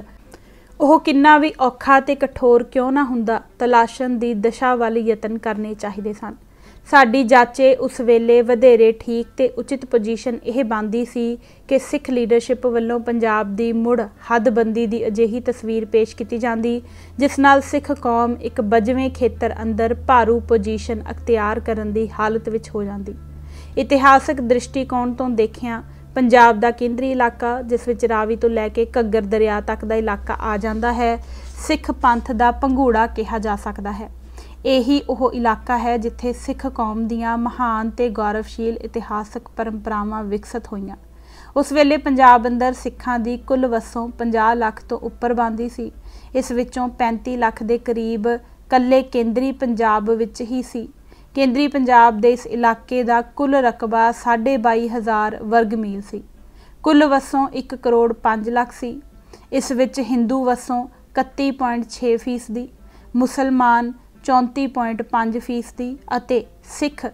ਉਹ ਕਿੰਨਾ ਵੀ ਔਖਾ ਤੇ ਕਠੋਰ ਕਿਉਂ ਨਾ ਹੁੰਦਾ, ਤਲਾਸ਼ਣ ਦੀ ਦਿਸ਼ਾ ਵੱਲ ਯਤਨ ਕਰਨੇ ਚਾਹੀਦੇ ਸਨ। ਸਾਡੀ ਜਾਚੇ ਉਸ ਵੇਲੇ ਵਧੇਰੇ ਠੀਕ ਤੇ ਉਚਿਤ ਪੋਜੀਸ਼ਨ ਇਹ ਬਣਦੀ ਸੀ ਕਿ ਸਿੱਖ ਲੀਡਰਸ਼ਿਪ ਵੱਲੋਂ ਪੰਜਾਬ ਦੀ ਮੁੜ ਹੱਦਬੰਦੀ ਦੀ ਅਜਿਹੀ ਤਸਵੀਰ ਪੇਸ਼ ਕੀਤੀ ਜਾਂਦੀ ਜਿਸ ਨਾਲ ਸਿੱਖ ਕੌਮ ਇੱਕ ਬਜਵੇਂ ਖੇਤਰ ਅੰਦਰ ਭਾਰੂ ਪੋਜੀਸ਼ਨ ਅਖਤਿਆਰ ਕਰਨ ਦੀ ਹਾਲਤ ਵਿੱਚ ਹੋ ਜਾਂਦੀ। ਇਤਿਹਾਸਕ ਦ੍ਰਿਸ਼ਟੀਕੋਣ ਤੋਂ ਦੇਖਿਆ ਪੰਜਾਬ ਦਾ ਕੇਂਦਰੀ ਇਲਾਕਾ, ਜਿਸ ਵਿੱਚ ਰਾਵੀ ਤੋਂ ਲੈ ਕੇ ਘੱਗਰ ਦਰਿਆ ਤੱਕ ਦਾ ਇਲਾਕਾ ਆ ਜਾਂਦਾ ਹੈ, ਸਿੱਖ ਪੰਥ ਦਾ ਪੰਘੂੜਾ ਕਿਹਾ ਜਾ ਸਕਦਾ ਹੈ। ਇਹੀ ਉਹ ਇਲਾਕਾ ਹੈ ਜਿੱਥੇ ਸਿੱਖ ਕੌਮ ਦੀਆਂ ਮਹਾਨ ਤੇ ਗੌਰਵਸ਼ੀਲ ਇਤਿਹਾਸਕ ਪਰੰਪਰਾਵਾਂ ਵਿਕਸਿਤ ਹੋਈਆਂ। ਉਸ ਵੇਲੇ ਪੰਜਾਬ ਅੰਦਰ ਸਿੱਖਾਂ ਦੀ ਕੁੱਲ ਵਸੋਂ 50 ਲੱਖ ਤੋਂ ਉੱਪਰ ਬਣਦੀ ਸੀ। ਇਸ ਵਿੱਚੋਂ 35 ਲੱਖ ਦੇ ਕਰੀਬ ਕੱਲੇ ਕੇਂਦਰੀ ਪੰਜਾਬ ਵਿੱਚ ਹੀ ਸੀ। ਕੇਂਦਰੀ ਪੰਜਾਬ ਦੇ ਇਸ ਇਲਾਕੇ ਦਾ ਕੁੱਲ ਰਕਬਾ 22,500 ਵਰਗ ਮੀਲ ਸੀ। ਕੁੱਲ ਵਸੋਂ 1 ਕਰੋੜ 5 ਲੱਖ ਸੀ। ਇਸ ਵਿੱਚ ਹਿੰਦੂ ਵਸੋਂ 31.6%, ਮੁਸਲਮਾਨ 34.5% ਅਤੇ ਸਿੱਖ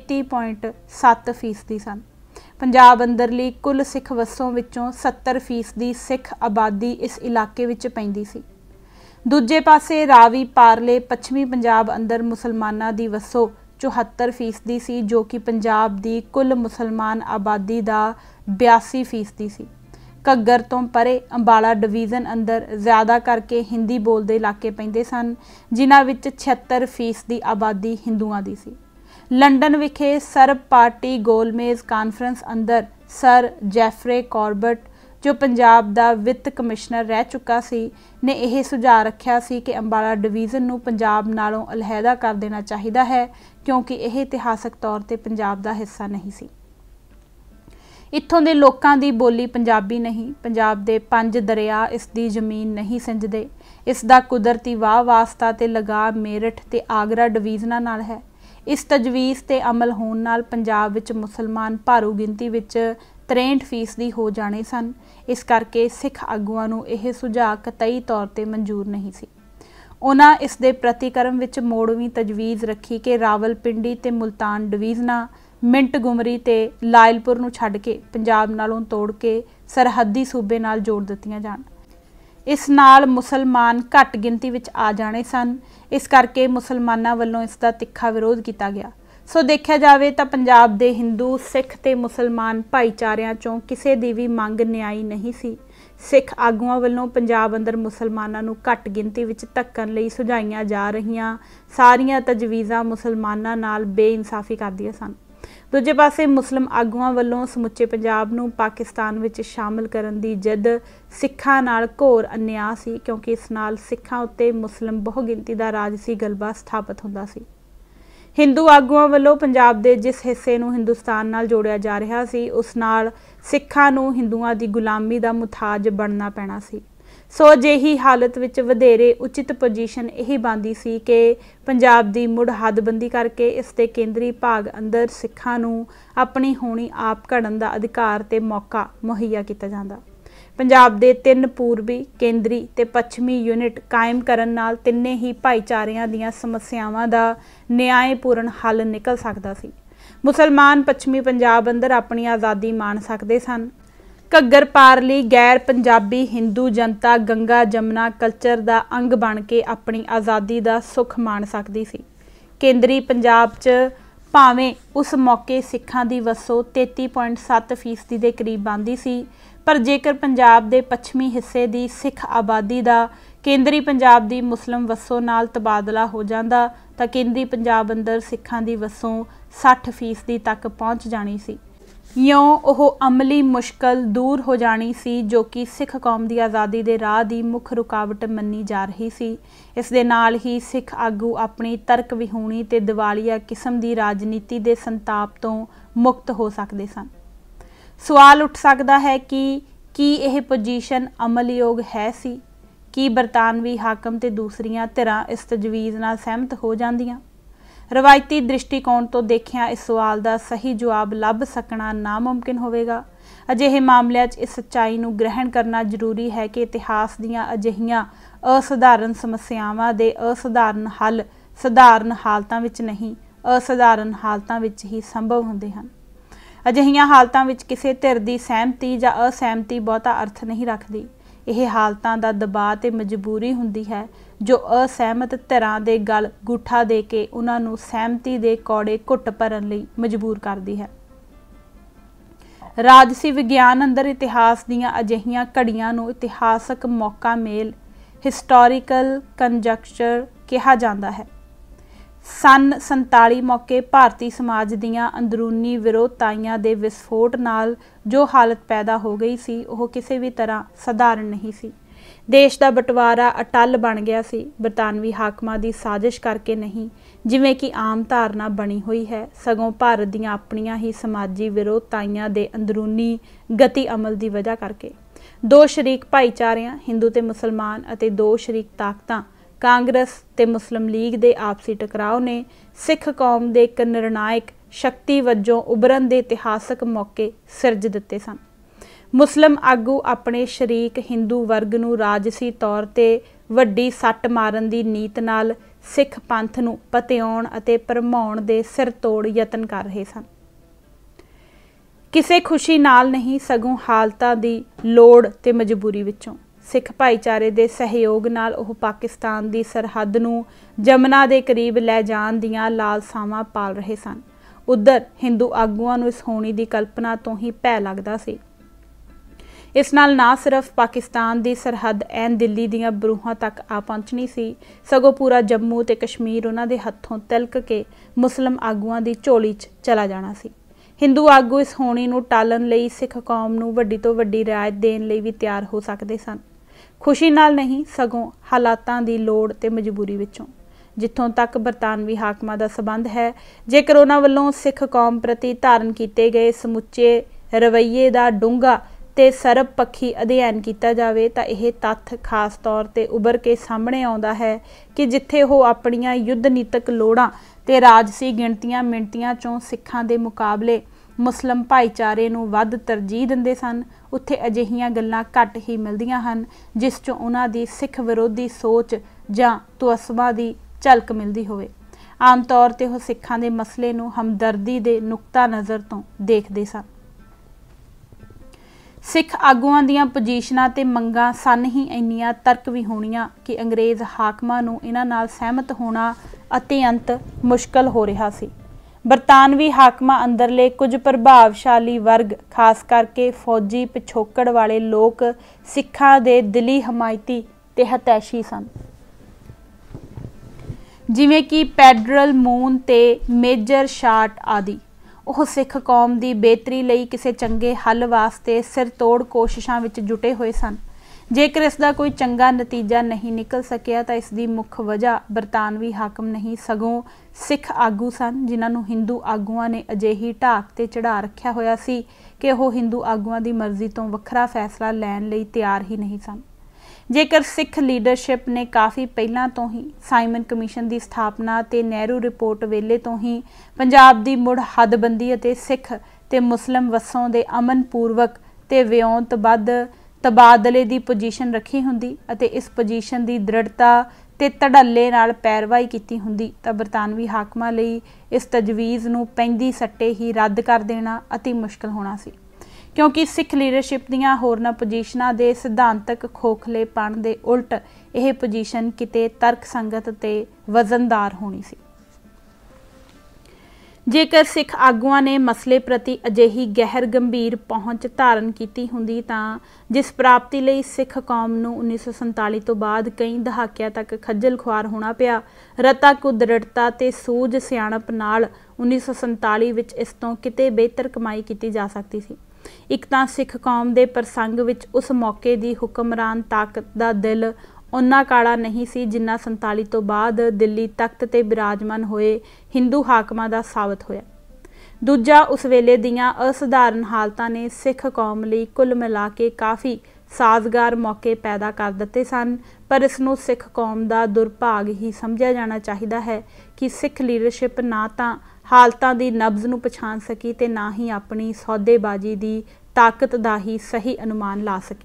33.7% ਸਨ। ਪੰਜਾਬ ਅੰਦਰਲੀ ਕੁੱਲ ਸਿੱਖ ਵਸੋਂ ਵਿੱਚੋਂ 70% ਸਿੱਖ ਆਬਾਦੀ ਇਸ ਇਲਾਕੇ ਵਿੱਚ ਪੈਂਦੀ ਸੀ। ਦੂਜੇ ਪਾਸੇ ਰਾਵੀ ਪਾਰਲੇ ਪੱਛਮੀ ਪੰਜਾਬ ਅੰਦਰ ਮੁਸਲਮਾਨਾਂ ਦੀ ਵਸੋਂ 74% ਸੀ, ਜੋ ਕਿ ਪੰਜਾਬ ਦੀ ਕੁੱਲ ਮੁਸਲਮਾਨ ਆਬਾਦੀ ਦਾ 82% ਸੀ। ਘੱਗਰ ਤੋਂ ਪਰੇ ਅੰਬਾਲਾ ਡਿਵੀਜ਼ਨ ਅੰਦਰ ਜ਼ਿਆਦਾ ਕਰਕੇ ਹਿੰਦੀ ਬੋਲਦੇ ਇਲਾਕੇ ਪੈਂਦੇ ਸਨ, ਜਿਨ੍ਹਾਂ ਵਿੱਚ 76% ਦੀ ਆਬਾਦੀ ਹਿੰਦੂਆਂ ਦੀ ਸੀ। ਲੰਡਨ ਵਿਖੇ ਸਰਬ ਪਾਰਟੀ ਗੋਲਮੇਜ਼ ਕਾਨਫਰੰਸ ਅੰਦਰ ਸਰ ਜੈਫਰੇ ਕਾਰਬਟ, ਜੋ ਪੰਜਾਬ ਦਾ ਵਿੱਤ ਕਮਿਸ਼ਨਰ ਰਹਿ ਚੁੱਕਾ ਸੀ, ਨੇ ਇਹ ਸੁਝਾਅ ਰੱਖਿਆ ਸੀ ਕਿ ਅੰਬਾਲਾ ਡਿਵੀਜ਼ਨ ਨੂੰ ਪੰਜਾਬ ਨਾਲੋਂ ਅਲਹਿਦਾ ਕਰ ਦੇਣਾ ਚਾਹੀਦਾ ਹੈ, ਕਿਉਂਕਿ ਇਹ ਇਤਿਹਾਸਕ ਤੌਰ ਤੇ ਪੰਜਾਬ ਦਾ ਹਿੱਸਾ ਨਹੀਂ ਸੀ। ਇੱਥੋਂ ਦੇ ਲੋਕਾਂ ਦੀ ਬੋਲੀ ਪੰਜਾਬੀ ਨਹੀਂ। ਪੰਜਾਬ ਦੇ 5 ਦਰਿਆ ਇਸ ਦੀ ਜ਼ਮੀਨ ਨਹੀਂ ਸਿੰਜਦੇ। ਇਸ ਦਾ ਕੁਦਰਤੀ ਵਾਹ ਵਾਸਤਾ ਤੇ ਲਗਾਅ ਮੇਰਠ ਤੇ ਆਗਰਾ ਡਿਵੀਜ਼ਨਾਂ ਨਾਲ ਹੈ। ਇਸ ਤਜਵੀਜ਼ ਤੇ ਅਮਲ ਹੋਣ ਨਾਲ ਪੰਜਾਬ ਵਿੱਚ ਮੁਸਲਮਾਨ ਭਾਰੂ ਗਿਣਤੀ ਵਿੱਚ 63% ਹੋ ਜਾਣੇ ਸਨ। ਇਸ ਕਰਕੇ ਸਿੱਖ ਆਗੂਆਂ ਨੂੰ ਇਹ ਸੁਝਾਅ ਕਤਈ ਤੌਰ ਤੇ ਮਨਜ਼ੂਰ ਨਹੀਂ ਸੀ। ਉਹਨਾਂ ਇਸ ਦੇ ਪ੍ਰਤੀਕਰਮ ਵਿੱਚ ਮੋੜਵੀਂ ਤਜਵੀਜ਼ ਰੱਖੀ ਕਿ ਰਾਵਲਪਿੰਡੀ ਤੇ ਮੁਲਤਾਨ ਡਿਵੀਜ਼ਨਾਂ ਮਿੰਟ ਗੁਮਰੀ ਤੇ ਲਾਇਲਪੁਰ ਨੂੰ ਛੱਡ ਕੇ ਪੰਜਾਬ ਨਾਲੋਂ ਤੋੜ ਕੇ ਸਰਹੱਦੀ ਸੂਬੇ ਨਾਲ ਜੋੜ ਦਿੱਤੀਆਂ ਜਾਣ। ਇਸ ਨਾਲ ਮੁਸਲਮਾਨ ਘੱਟ ਗਿਣਤੀ ਵਿੱਚ ਆ ਜਾਣੇ ਸਨ। ਇਸ ਕਰਕੇ ਮੁਸਲਮਾਨਾਂ ਵੱਲੋਂ ਇਸ ਦਾ ਤਿੱਖਾ ਵਿਰੋਧ ਕੀਤਾ ਗਿਆ। ਸੋ ਦੇਖਿਆ ਜਾਵੇ ਤਾਂ ਪੰਜਾਬ ਦੇ ਹਿੰਦੂ, ਸਿੱਖ ਤੇ ਮੁਸਲਮਾਨ ਭਾਈਚਾਰਿਆਂ ਚੋਂ ਕਿਸੇ ਦੀ ਵੀ ਮੰਗ ਨਿਆਈ ਨਹੀਂ ਸੀ। ਸਿੱਖ ਆਗੂਆਂ ਵੱਲੋਂ ਪੰਜਾਬ ਅੰਦਰ ਮੁਸਲਮਾਨਾਂ ਨੂੰ ਘੱਟ ਗਿਣਤੀ ਵਿੱਚ ਧੱਕਣ ਲਈ ਸੁਝਾਈਆਂ ਜਾ ਰਹੀਆਂ ਸਾਰੀਆਂ ਤਜਵੀਜ਼ਾਂ ਮੁਸਲਮਾਨਾਂ ਨਾਲ ਬੇਇਨਸਾਫੀ ਕਰਦੀਆਂ ਸਨ। ਦੂਜੇ ਪਾਸੇ ਮੁਸਲਿਮ ਆਗੂਆਂ ਵੱਲੋਂ ਸਮੁੱਚੇ ਪੰਜਾਬ ਨੂੰ ਪਾਕਿਸਤਾਨ ਵਿੱਚ ਸ਼ਾਮਲ ਕਰਨ ਦੀ ਜਿੱਦ ਸਿੱਖਾਂ ਨਾਲ ਘੋਰ ਅਨਿਆਂ ਸੀ, ਕਿਉਂਕਿ ਇਸ ਨਾਲ ਸਿੱਖਾਂ ਉੱਤੇ ਮੁਸਲਿਮ ਬਹੁਗਿਣਤੀ ਦਾ ਰਾਜਸੀ ਗਲਬਾ ਸਥਾਪਿਤ ਹੁੰਦਾ ਸੀ। ਹਿੰਦੂ ਆਗੂਆਂ ਵੱਲੋਂ ਪੰਜਾਬ ਦੇ ਜਿਸ ਹਿੱਸੇ ਨੂੰ ਹਿੰਦੁਸਤਾਨ ਨਾਲ ਜੋੜਿਆ ਜਾ ਰਿਹਾ ਸੀ, ਉਸ ਨਾਲ ਸਿੱਖਾਂ ਨੂੰ ਹਿੰਦੂਆਂ ਦੀ ਗੁਲਾਮੀ ਦਾ ਮੁਤਾਜ ਬਣਨਾ ਪੈਣਾ ਸੀ। ਸੋ ਅਜਿਹੀ ਹਾਲਤ ਵਿੱਚ ਵਧੇਰੇ ਉਚਿਤ ਪੋਜੀਸ਼ਨ ਇਹ ਬਣਦੀ ਸੀ ਕਿ ਪੰਜਾਬ ਦੀ ਮੁੜ ਹੱਦਬੰਦੀ ਕਰਕੇ ਇਸ ਦੇ ਕੇਂਦਰੀ ਭਾਗ ਅੰਦਰ ਸਿੱਖਾਂ ਨੂੰ ਆਪਣੀ ਹੋਣੀ ਆਪ ਘੜਨ ਦਾ ਅਧਿਕਾਰ ਤੇ ਮੌਕਾ ਮੁਹੱਈਆ ਕੀਤਾ ਜਾਂਦਾ। ਪੰਜਾਬ ਦੇ 3 ਪੂਰਬੀ, ਕੇਂਦਰੀ ਤੇ ਪੱਛਮੀ ਯੂਨਿਟ ਕਾਇਮ ਕਰਨ ਨਾਲ ਤਿੰਨੇ ਹੀ ਭਾਈਚਾਰਿਆਂ ਦੀਆਂ ਸਮੱਸਿਆਵਾਂ ਦਾ ਨਿਆਂਪੂਰਨ ਹੱਲ ਨਿਕਲ ਸਕਦਾ ਸੀ। ਮੁਸਲਮਾਨ ਪੱਛਮੀ ਪੰਜਾਬ ਅੰਦਰ ਆਪਣੀ ਆਜ਼ਾਦੀ ਮਾਣ ਸਕਦੇ ਸਨ। ਘੱਗਰ ਪਾਰਲੀ ਗੈਰ ਪੰਜਾਬੀ ਹਿੰਦੂ ਜਨਤਾ ਗੰਗਾ ਜਮਨਾ ਕਲਚਰ ਦਾ ਅੰਗ ਬਣ ਕੇ ਆਪਣੀ ਆਜ਼ਾਦੀ ਦਾ ਸੁੱਖ ਮਾਣ ਸਕਦੀ ਸੀ। ਕੇਂਦਰੀ ਪੰਜਾਬ 'ਚ ਭਾਵੇਂ उस मौके सिखां दी वसों 33.7% ਦੇ करीब आंदी सी, पर जेकर पंजाब दे पच्छमी हिस्से दी सिख आबादी दा केंद्री पंजाब दी मुस्लिम वसों नाल तबादला हो जांदा तां केंद्री पंजाब अंदर सिखां दी वसों 60% तक पहुँच जानी सी। यों ओह अमली मुश्किल दूर हो जानी सी जो कि सिख कौम की आज़ादी के राह की मुख रुकावट मनी जा रही सी। इस दे नाल ही सिख आगू अपनी तर्क विहूणी ते दिवालिया किस्म की राजनीति के संताप तो मुक्त हो सकते सन। सवाल उठ सकता है कि की यह पोजीशन अमलयोग है सी? कि बरतानवी हाकम ते दूसरियां धिरां इस तजवीज़ नाल सहमत हो जांदियां? रवायती दृष्टिकोण तो देखिया इस सवाल का सही जवाब लभ सकना नामुमकिन होवेगा। अजिहे मामलों इस सच्चाई नूं ग्रहण करना जरूरी है कि इतिहास दीयां अजिहियां असधारण समस्यावां दे असधारण हल सधारण हालतां विच नहीं, असधारण हालतां विच ही संभव हुंदे हन। अजिहियां हालतां विच किसी धिर दी सहमति जां असहमति बहुता अर्थ नहीं रखदी। यह हालतां दा दबाव ते मजबूरी हुंदी है जो असहमत धिरां दे गल गूठा दे के उन्हां नूं सहमति दे कौड़े घुट भरन लई मजबूर करदी है। राजसी विग्यान अंदर इतिहास दीयां अजिहियां घड़ियां नूं इतिहासक मौका मेल हिस्टोरीकल कंजक्चर कहा जाता है। सन 47 मौके भारती समाज दीयां अंदरूनी विरोधताइयां दे विस्फोट नाल जो हालत पैदा हो गई सी वह किसी भी तरह सधारण नहीं सी। देश का बंटवारा अटल बन गया सी, बरतानवी हाकमां दी साजिश करके नहीं जिवें कि आम धारणा बनी हुई है, सगों भारत दीयां अपनियां ही समाजी विरोधताइयां दे अंदरूनी गति अमल की वजह करके। दो शरीक भाईचारियां हिंदू ते मुसलमान अते दो शरीक ताकतां कांग्रेस ते मुस्लिम लीग दे आपसी टकराव ने सिख कौम दे एक निर्णायक शक्ति वजों उभरन दे इतिहासक मौके सिरज दिते सन। मुस्लिम आगू अपने शरीक हिंदू वर्ग नूं राजसी तौर ते वड्डी सट्ट मारन दी नीत नाल सिख पंथ नूं पतिआउण अते भरमाउण दे सिर तोड़ यतन कर रहे सन। किसी खुशी नाल नहीं सगों हालतां दी लोड़ ते मजबूरी विचों। सिख भाईचारे दे सहयोग नाल ओह पाकिस्तान दी सरहद नूं जमुना दे करीब लै जाण दीयां लालसावां पाल रहे सन। उधर हिंदू आगूआं नूं इस होणी दी कल्पना तो ही भै लगदा सी। इस नाल ना सिर्फ पाकिस्तान दी सरहद ऐन दिल्ली दीयां बरूहां तक आ पहुंचनी सी, सगों पूरा जम्मू ते कश्मीर उन्हां दे हत्थों तिलक के मुस्लिम आगूआं दी झोली च चला जाना सी। हिंदू आगू इस होणी नूं टालन लई सिख कौम नूं वड्डी तो वड्डी रियायत देण लई भी तैयार हो सकदे सन। खुशी नाल नहीं सगों हालातां दी लोड़ ते मजबूरी विचों। जिथों तक बरतानवी हाकमां दा संबंध है, जेकर उन्हां वल्लों सिख कौम प्रति धारण कीते गए समुचे रवैये दा डूंगा ते सर्वपक्षी अध्ययन किया जाए तो यह तत्थ खास तौर पर उभर के सामने आता है कि जिथे वो अपनियां युद्ध नीतक लोड़ां ते राजसी गिणतियां मिणतियां चों सिखां दे मुकाबले मुस्लिम भाईचारे नूं वध तरजीह दिंदे सन, उत्थे अजिहियां गल्लां घट ही मिलदियां हन जिस चों उन्हां दी सिख विरोधी सोच जां तुअस्सबां दी झलक मिलदी होवे। आम तौर ते वो सिखां दे मसले नूं हमदर्दी दे नुक्ता नज़र तो देखदे सन। सिख आगूआं दीयां पोजीशनां ते मंगां सन ही इन्नियां तर्क विहूणियां कि अंग्रेज़ हाकमां नूं इन्हां नाल सहमत होना अत्यंत मुश्किल हो रहा सी। बरतानवी हाकमां अंदरले कुछ प्रभावशाली वर्ग खास करके फौजी पिछोकड़ वाले लोग सिखां दे दिली हमायती ते हतैशी सन, जिवें कि पैडरल मून ते मेजर शार्ट आदि। ਉਹ सिख कौम की बेहतरी लई किसी चंगे हल वास्ते सिर तोड़ कोशिशों में जुटे हुए सन। जेकर इसका कोई चंगा नतीजा नहीं निकल सकिया तो इसकी मुख वजह बरतानवी हाकम नहीं सगों सिख आगू सन, जिन्होंने हिंदू आगुआं ने अजिही ढाक ते चढ़ा रखा होया सी कि वह हिंदू आगुआं की मर्जी तो वखरा फैसला लैण लई तैयार ही नहीं सन। जेकर सिख लीडरशिप ने काफ़ी पहलां तो ही साइमन कमीशन की स्थापना ते नेहरू रिपोर्ट वेले तो ही पंजाब की मुड़ हदबंदी अते सिख ते मुस्लिम वसों के अमनपूर्वक ते विਉਂਤਬੱਧ तबादले की पोजीशन रखी हुंदी अते इस पोजीशन की दृढ़ता ते धड़ल्ले नाल पैरवाई कीती हुंदी तां बरतानवी हाकमां लई इस तजवीज़ नूं पैंदी सट्टे ही रद्द कर देना अति मुश्किल होना सी, क्योंकि सिख लीडरशिप दीयां होरनां पोजीशनां दे सिद्धांतक खोखलेपण दे उल्ट यह पोजीशन किते तर्क संगत ते वजनदार होनी सी। ਜੇਕਰ ਸਿੱਖ ਆਗੂਆਂ ਨੇ ਮਸਲੇ ਪ੍ਰਤੀ ਅਜਿਹੀ ਗਹਿਰ ਗੰਭੀਰ ਪਹੁੰਚ ਧਾਰਨ ਕੀਤੀ ਹੁੰਦੀ ਤਾਂ ਜਿਸ ਪ੍ਰਾਪਤੀ ਲਈ ਸਿੱਖ ਕੌਮ ਨੂੰ 1947 ਤੋਂ ਬਾਅਦ ਕਈ ਦਹਾਕਿਆਂ ਤੱਕ ਖੱਜਲ ਖੁਆਰ ਹੋਣਾ ਪਿਆ, ਰਤਾ ਕੁਦਰਤਤਾ ਤੇ ਸੂਝ ਸਿਆਣਪ ਨਾਲ 1947 ਵਿੱਚ ਇਸ ਤੋਂ ਕਿਤੇ ਬਿਹਤਰ ਕਮਾਈ ਕੀਤੀ ਜਾ ਸਕਦੀ ਸੀ। ਇੱਕ ਤਾਂ ਸਿੱਖ ਕੌਮ ਦੇ ਪ੍ਰਸੰਗ ਵਿੱਚ ਉਸ ਮੌਕੇ ਦੀ ਹੁਕਮਰਾਨ ਤਾਕਤ ਦਾ ਦਿਲ ਉਨਾ ਕਾਲਾ ਨਹੀਂ ਸੀ ਜਿੰਨਾ 47 ਤੋਂ ਬਾਅਦ ਦਿੱਲੀ ਤਖਤ ਤੇ ਬਿਰਾਜਮਾਨ ਹੋਏ ਹਿੰਦੂ ਹਾਕਮਾਂ ਦਾ ਸਾਬਤ ਹੋਇਆ। ਦੂਜਾ, ਉਸ ਵੇਲੇ ਦੀਆਂ ਅਸਧਾਰਨ ਹਾਲਤਾਂ ਨੇ ਸਿੱਖ ਕੌਮ ਲਈ ਕੁੱਲ ਮਿਲਾ ਕੇ ਕਾਫੀ ਸਾਜ਼ਗਾਰ ਮੌਕੇ ਪੈਦਾ ਕਰ ਦਿੱਤੇ ਸਨ, ਪਰ ਇਸ ਨੂੰ ਸਿੱਖ ਕੌਮ ਦਾ ਦੁਰਭਾਗ ਹੀ ਸਮਝਿਆ ਜਾਣਾ ਚਾਹੀਦਾ ਹੈ ਕਿ ਸਿੱਖ ਲੀਡਰਸ਼ਿਪ ਨਾ ਤਾਂ ਹਾਲਤਾਂ ਦੀ ਨਬਜ਼ ਨੂੰ ਪਛਾਣ ਸਕੀ ਤੇ ਨਾ ਹੀ ਆਪਣੀ ਸੌਦੇਬਾਜ਼ੀ ਦੀ ਤਾਕਤ ਦਾ ਹੀ ਸਹੀ ਅਨੁਮਾਨ ਲਾ ਸਕੀ।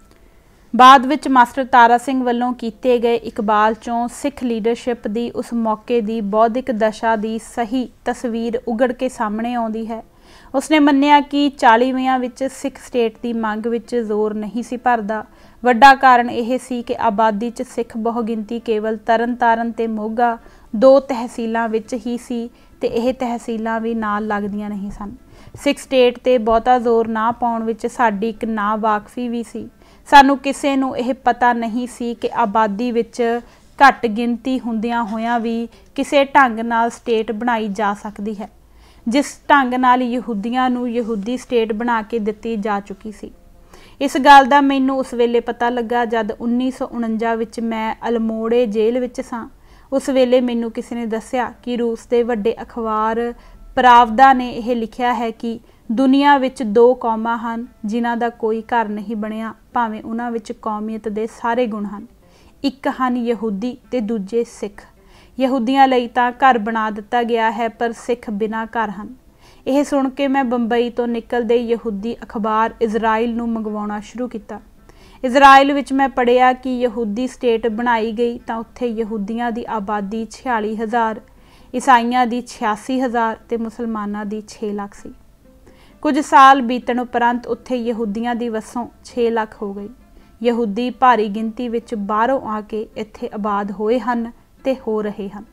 ਬਾਅਦ ਵਿੱਚ ਮਾਸਟਰ ਤਾਰਾ ਸਿੰਘ ਵੱਲੋਂ ਕੀਤੇ ਗਏ ਇਕਬਾਲ 'ਚੋਂ ਸਿੱਖ ਲੀਡਰਸ਼ਿਪ ਦੀ ਉਸ ਮੌਕੇ ਦੀ ਬੌਧਿਕ ਦਸ਼ਾ ਦੀ ਸਹੀ ਤਸਵੀਰ ਉਗੜ ਕੇ ਸਾਹਮਣੇ ਆਉਂਦੀ ਹੈ। ਉਸਨੇ ਮੰਨਿਆ ਕਿ 40ਵੀਆਂ ਵਿੱਚ ਸਿੱਖ ਸਟੇਟ ਦੀ ਮੰਗ ਵਿੱਚ ਜ਼ੋਰ ਨਹੀਂ ਸੀ ਭਰਦਾ। ਵੱਡਾ ਕਾਰਨ ਇਹ ਸੀ ਕਿ ਆਬਾਦੀ 'ਚ ਸਿੱਖ ਬਹੁਗਿਣਤੀ ਕੇਵਲ ਤਰਨਤਾਰਨ ਤੇ ਮੋਗਾ 2 ਤਹਿਸੀਲਾਂ ਵਿੱਚ ਹੀ ਸੀ ਤੇ ਇਹ ਤਹਿਸੀਲਾਂ ਵੀ ਨਾਲ ਲੱਗਦੀਆਂ ਨਹੀਂ ਸਨ। ਸਿੱਖ ਸਟੇਟ ਤੇ ਬਹੁਤਾ ਜ਼ੋਰ ਨਾ ਪਾਉਣ ਵਿੱਚ ਸਾਡੀ ਇੱਕ ਨਾ ਵਾਕਫੀ ਵੀ ਸੀ। ਸਾਨੂੰ ਕਿਸੇ ਨੂੰ ਇਹ ਪਤਾ ਨਹੀਂ ਸੀ ਕਿ ਆਬਾਦੀ ਵਿੱਚ ਘੱਟ ਗਿਣਤੀ ਹੁੰਦਿਆਂ ਹੋਇਆਂ ਵੀ ਕਿਸੇ ਢੰਗ ਨਾਲ ਸਟੇਟ ਬਣਾਈ ਜਾ ਸਕਦੀ ਹੈ, ਜਿਸ ਢੰਗ ਨਾਲ ਯਹੂਦੀਆਂ ਨੂੰ ਯਹੂਦੀ ਸਟੇਟ ਬਣਾ ਕੇ ਦਿੱਤੀ ਜਾ ਚੁੱਕੀ ਸੀ। ਇਸ ਗੱਲ ਦਾ ਮੈਨੂੰ ਉਸ ਵੇਲੇ ਪਤਾ ਲੱਗਾ ਜਦ 1949 ਵਿੱਚ ਮੈਂ ਅਲਮੋੜੇ ਜੇਲ੍ਹ ਵਿੱਚ ਸਾਂ। ਉਸ ਵੇਲੇ ਮੈਨੂੰ ਕਿਸੇ ਨੇ ਦੱਸਿਆ ਕਿ ਰੂਸ ਦੇ ਵੱਡੇ ਅਖਬਾਰ ਪ੍ਰਾਵਦਾ ਨੇ ਇਹ ਲਿਖਿਆ ਹੈ ਕਿ ਦੁਨੀਆ ਵਿੱਚ 2 ਕੌਮਾਂ ਹਨ ਜਿਨ੍ਹਾਂ ਦਾ ਕੋਈ ਘਰ ਨਹੀਂ ਬਣਿਆ, ਭਾਵੇਂ ਉਹਨਾਂ ਵਿੱਚ ਕੌਮੀਅਤ ਦੇ ਸਾਰੇ ਗੁਣ ਹਨ। ਇੱਕ ਹਨ ਯਹੂਦੀ ਤੇ ਦੂਜੇ ਸਿੱਖ। ਯਹੂਦੀਆਂ ਲਈ ਤਾਂ ਘਰ ਬਣਾ ਦਿੱਤਾ ਗਿਆ ਹੈ, ਪਰ ਸਿੱਖ ਬਿਨਾਂ ਘਰ ਹਨ। ਇਹ ਸੁਣ ਕੇ ਮੈਂ ਬੰਬਈ ਤੋਂ ਨਿਕਲਦੇ ਯਹੂਦੀ ਅਖਬਾਰ ਇਜ਼ਰਾਈਲ ਨੂੰ ਮੰਗਵਾਉਣਾ ਸ਼ੁਰੂ ਕੀਤਾ। ਇਜ਼ਰਾਈਲ ਵਿੱਚ ਮੈਂ ਪੜ੍ਹਿਆ ਕਿ ਯਹੂਦੀ ਸਟੇਟ ਬਣਾਈ ਗਈ ਤਾਂ ਉੱਥੇ ਯਹੂਦੀਆਂ ਦੀ ਆਬਾਦੀ 46,000, ਈਸਾਈਆਂ ਦੀ 86,000 ਤੇ ਮੁਸਲਮਾਨਾਂ ਦੀ 6 ਲੱਖ ਸੀ। ਕੁਝ ਸਾਲ ਬੀਤਣ ਉਪਰੰਤ ਉੱਥੇ ਯਹੂਦੀਆਂ ਦੀ ਵਸੋਂ 6 ਲੱਖ ਹੋ ਗਈ। ਯਹੂਦੀ ਭਾਰੀ ਗਿਣਤੀ ਵਿੱਚ ਬਾਹਰੋਂ ਆ ਕੇ ਇੱਥੇ ਆਬਾਦ ਹੋਏ ਹਨ ਤੇ ਹੋ ਰਹੇ ਹਨ।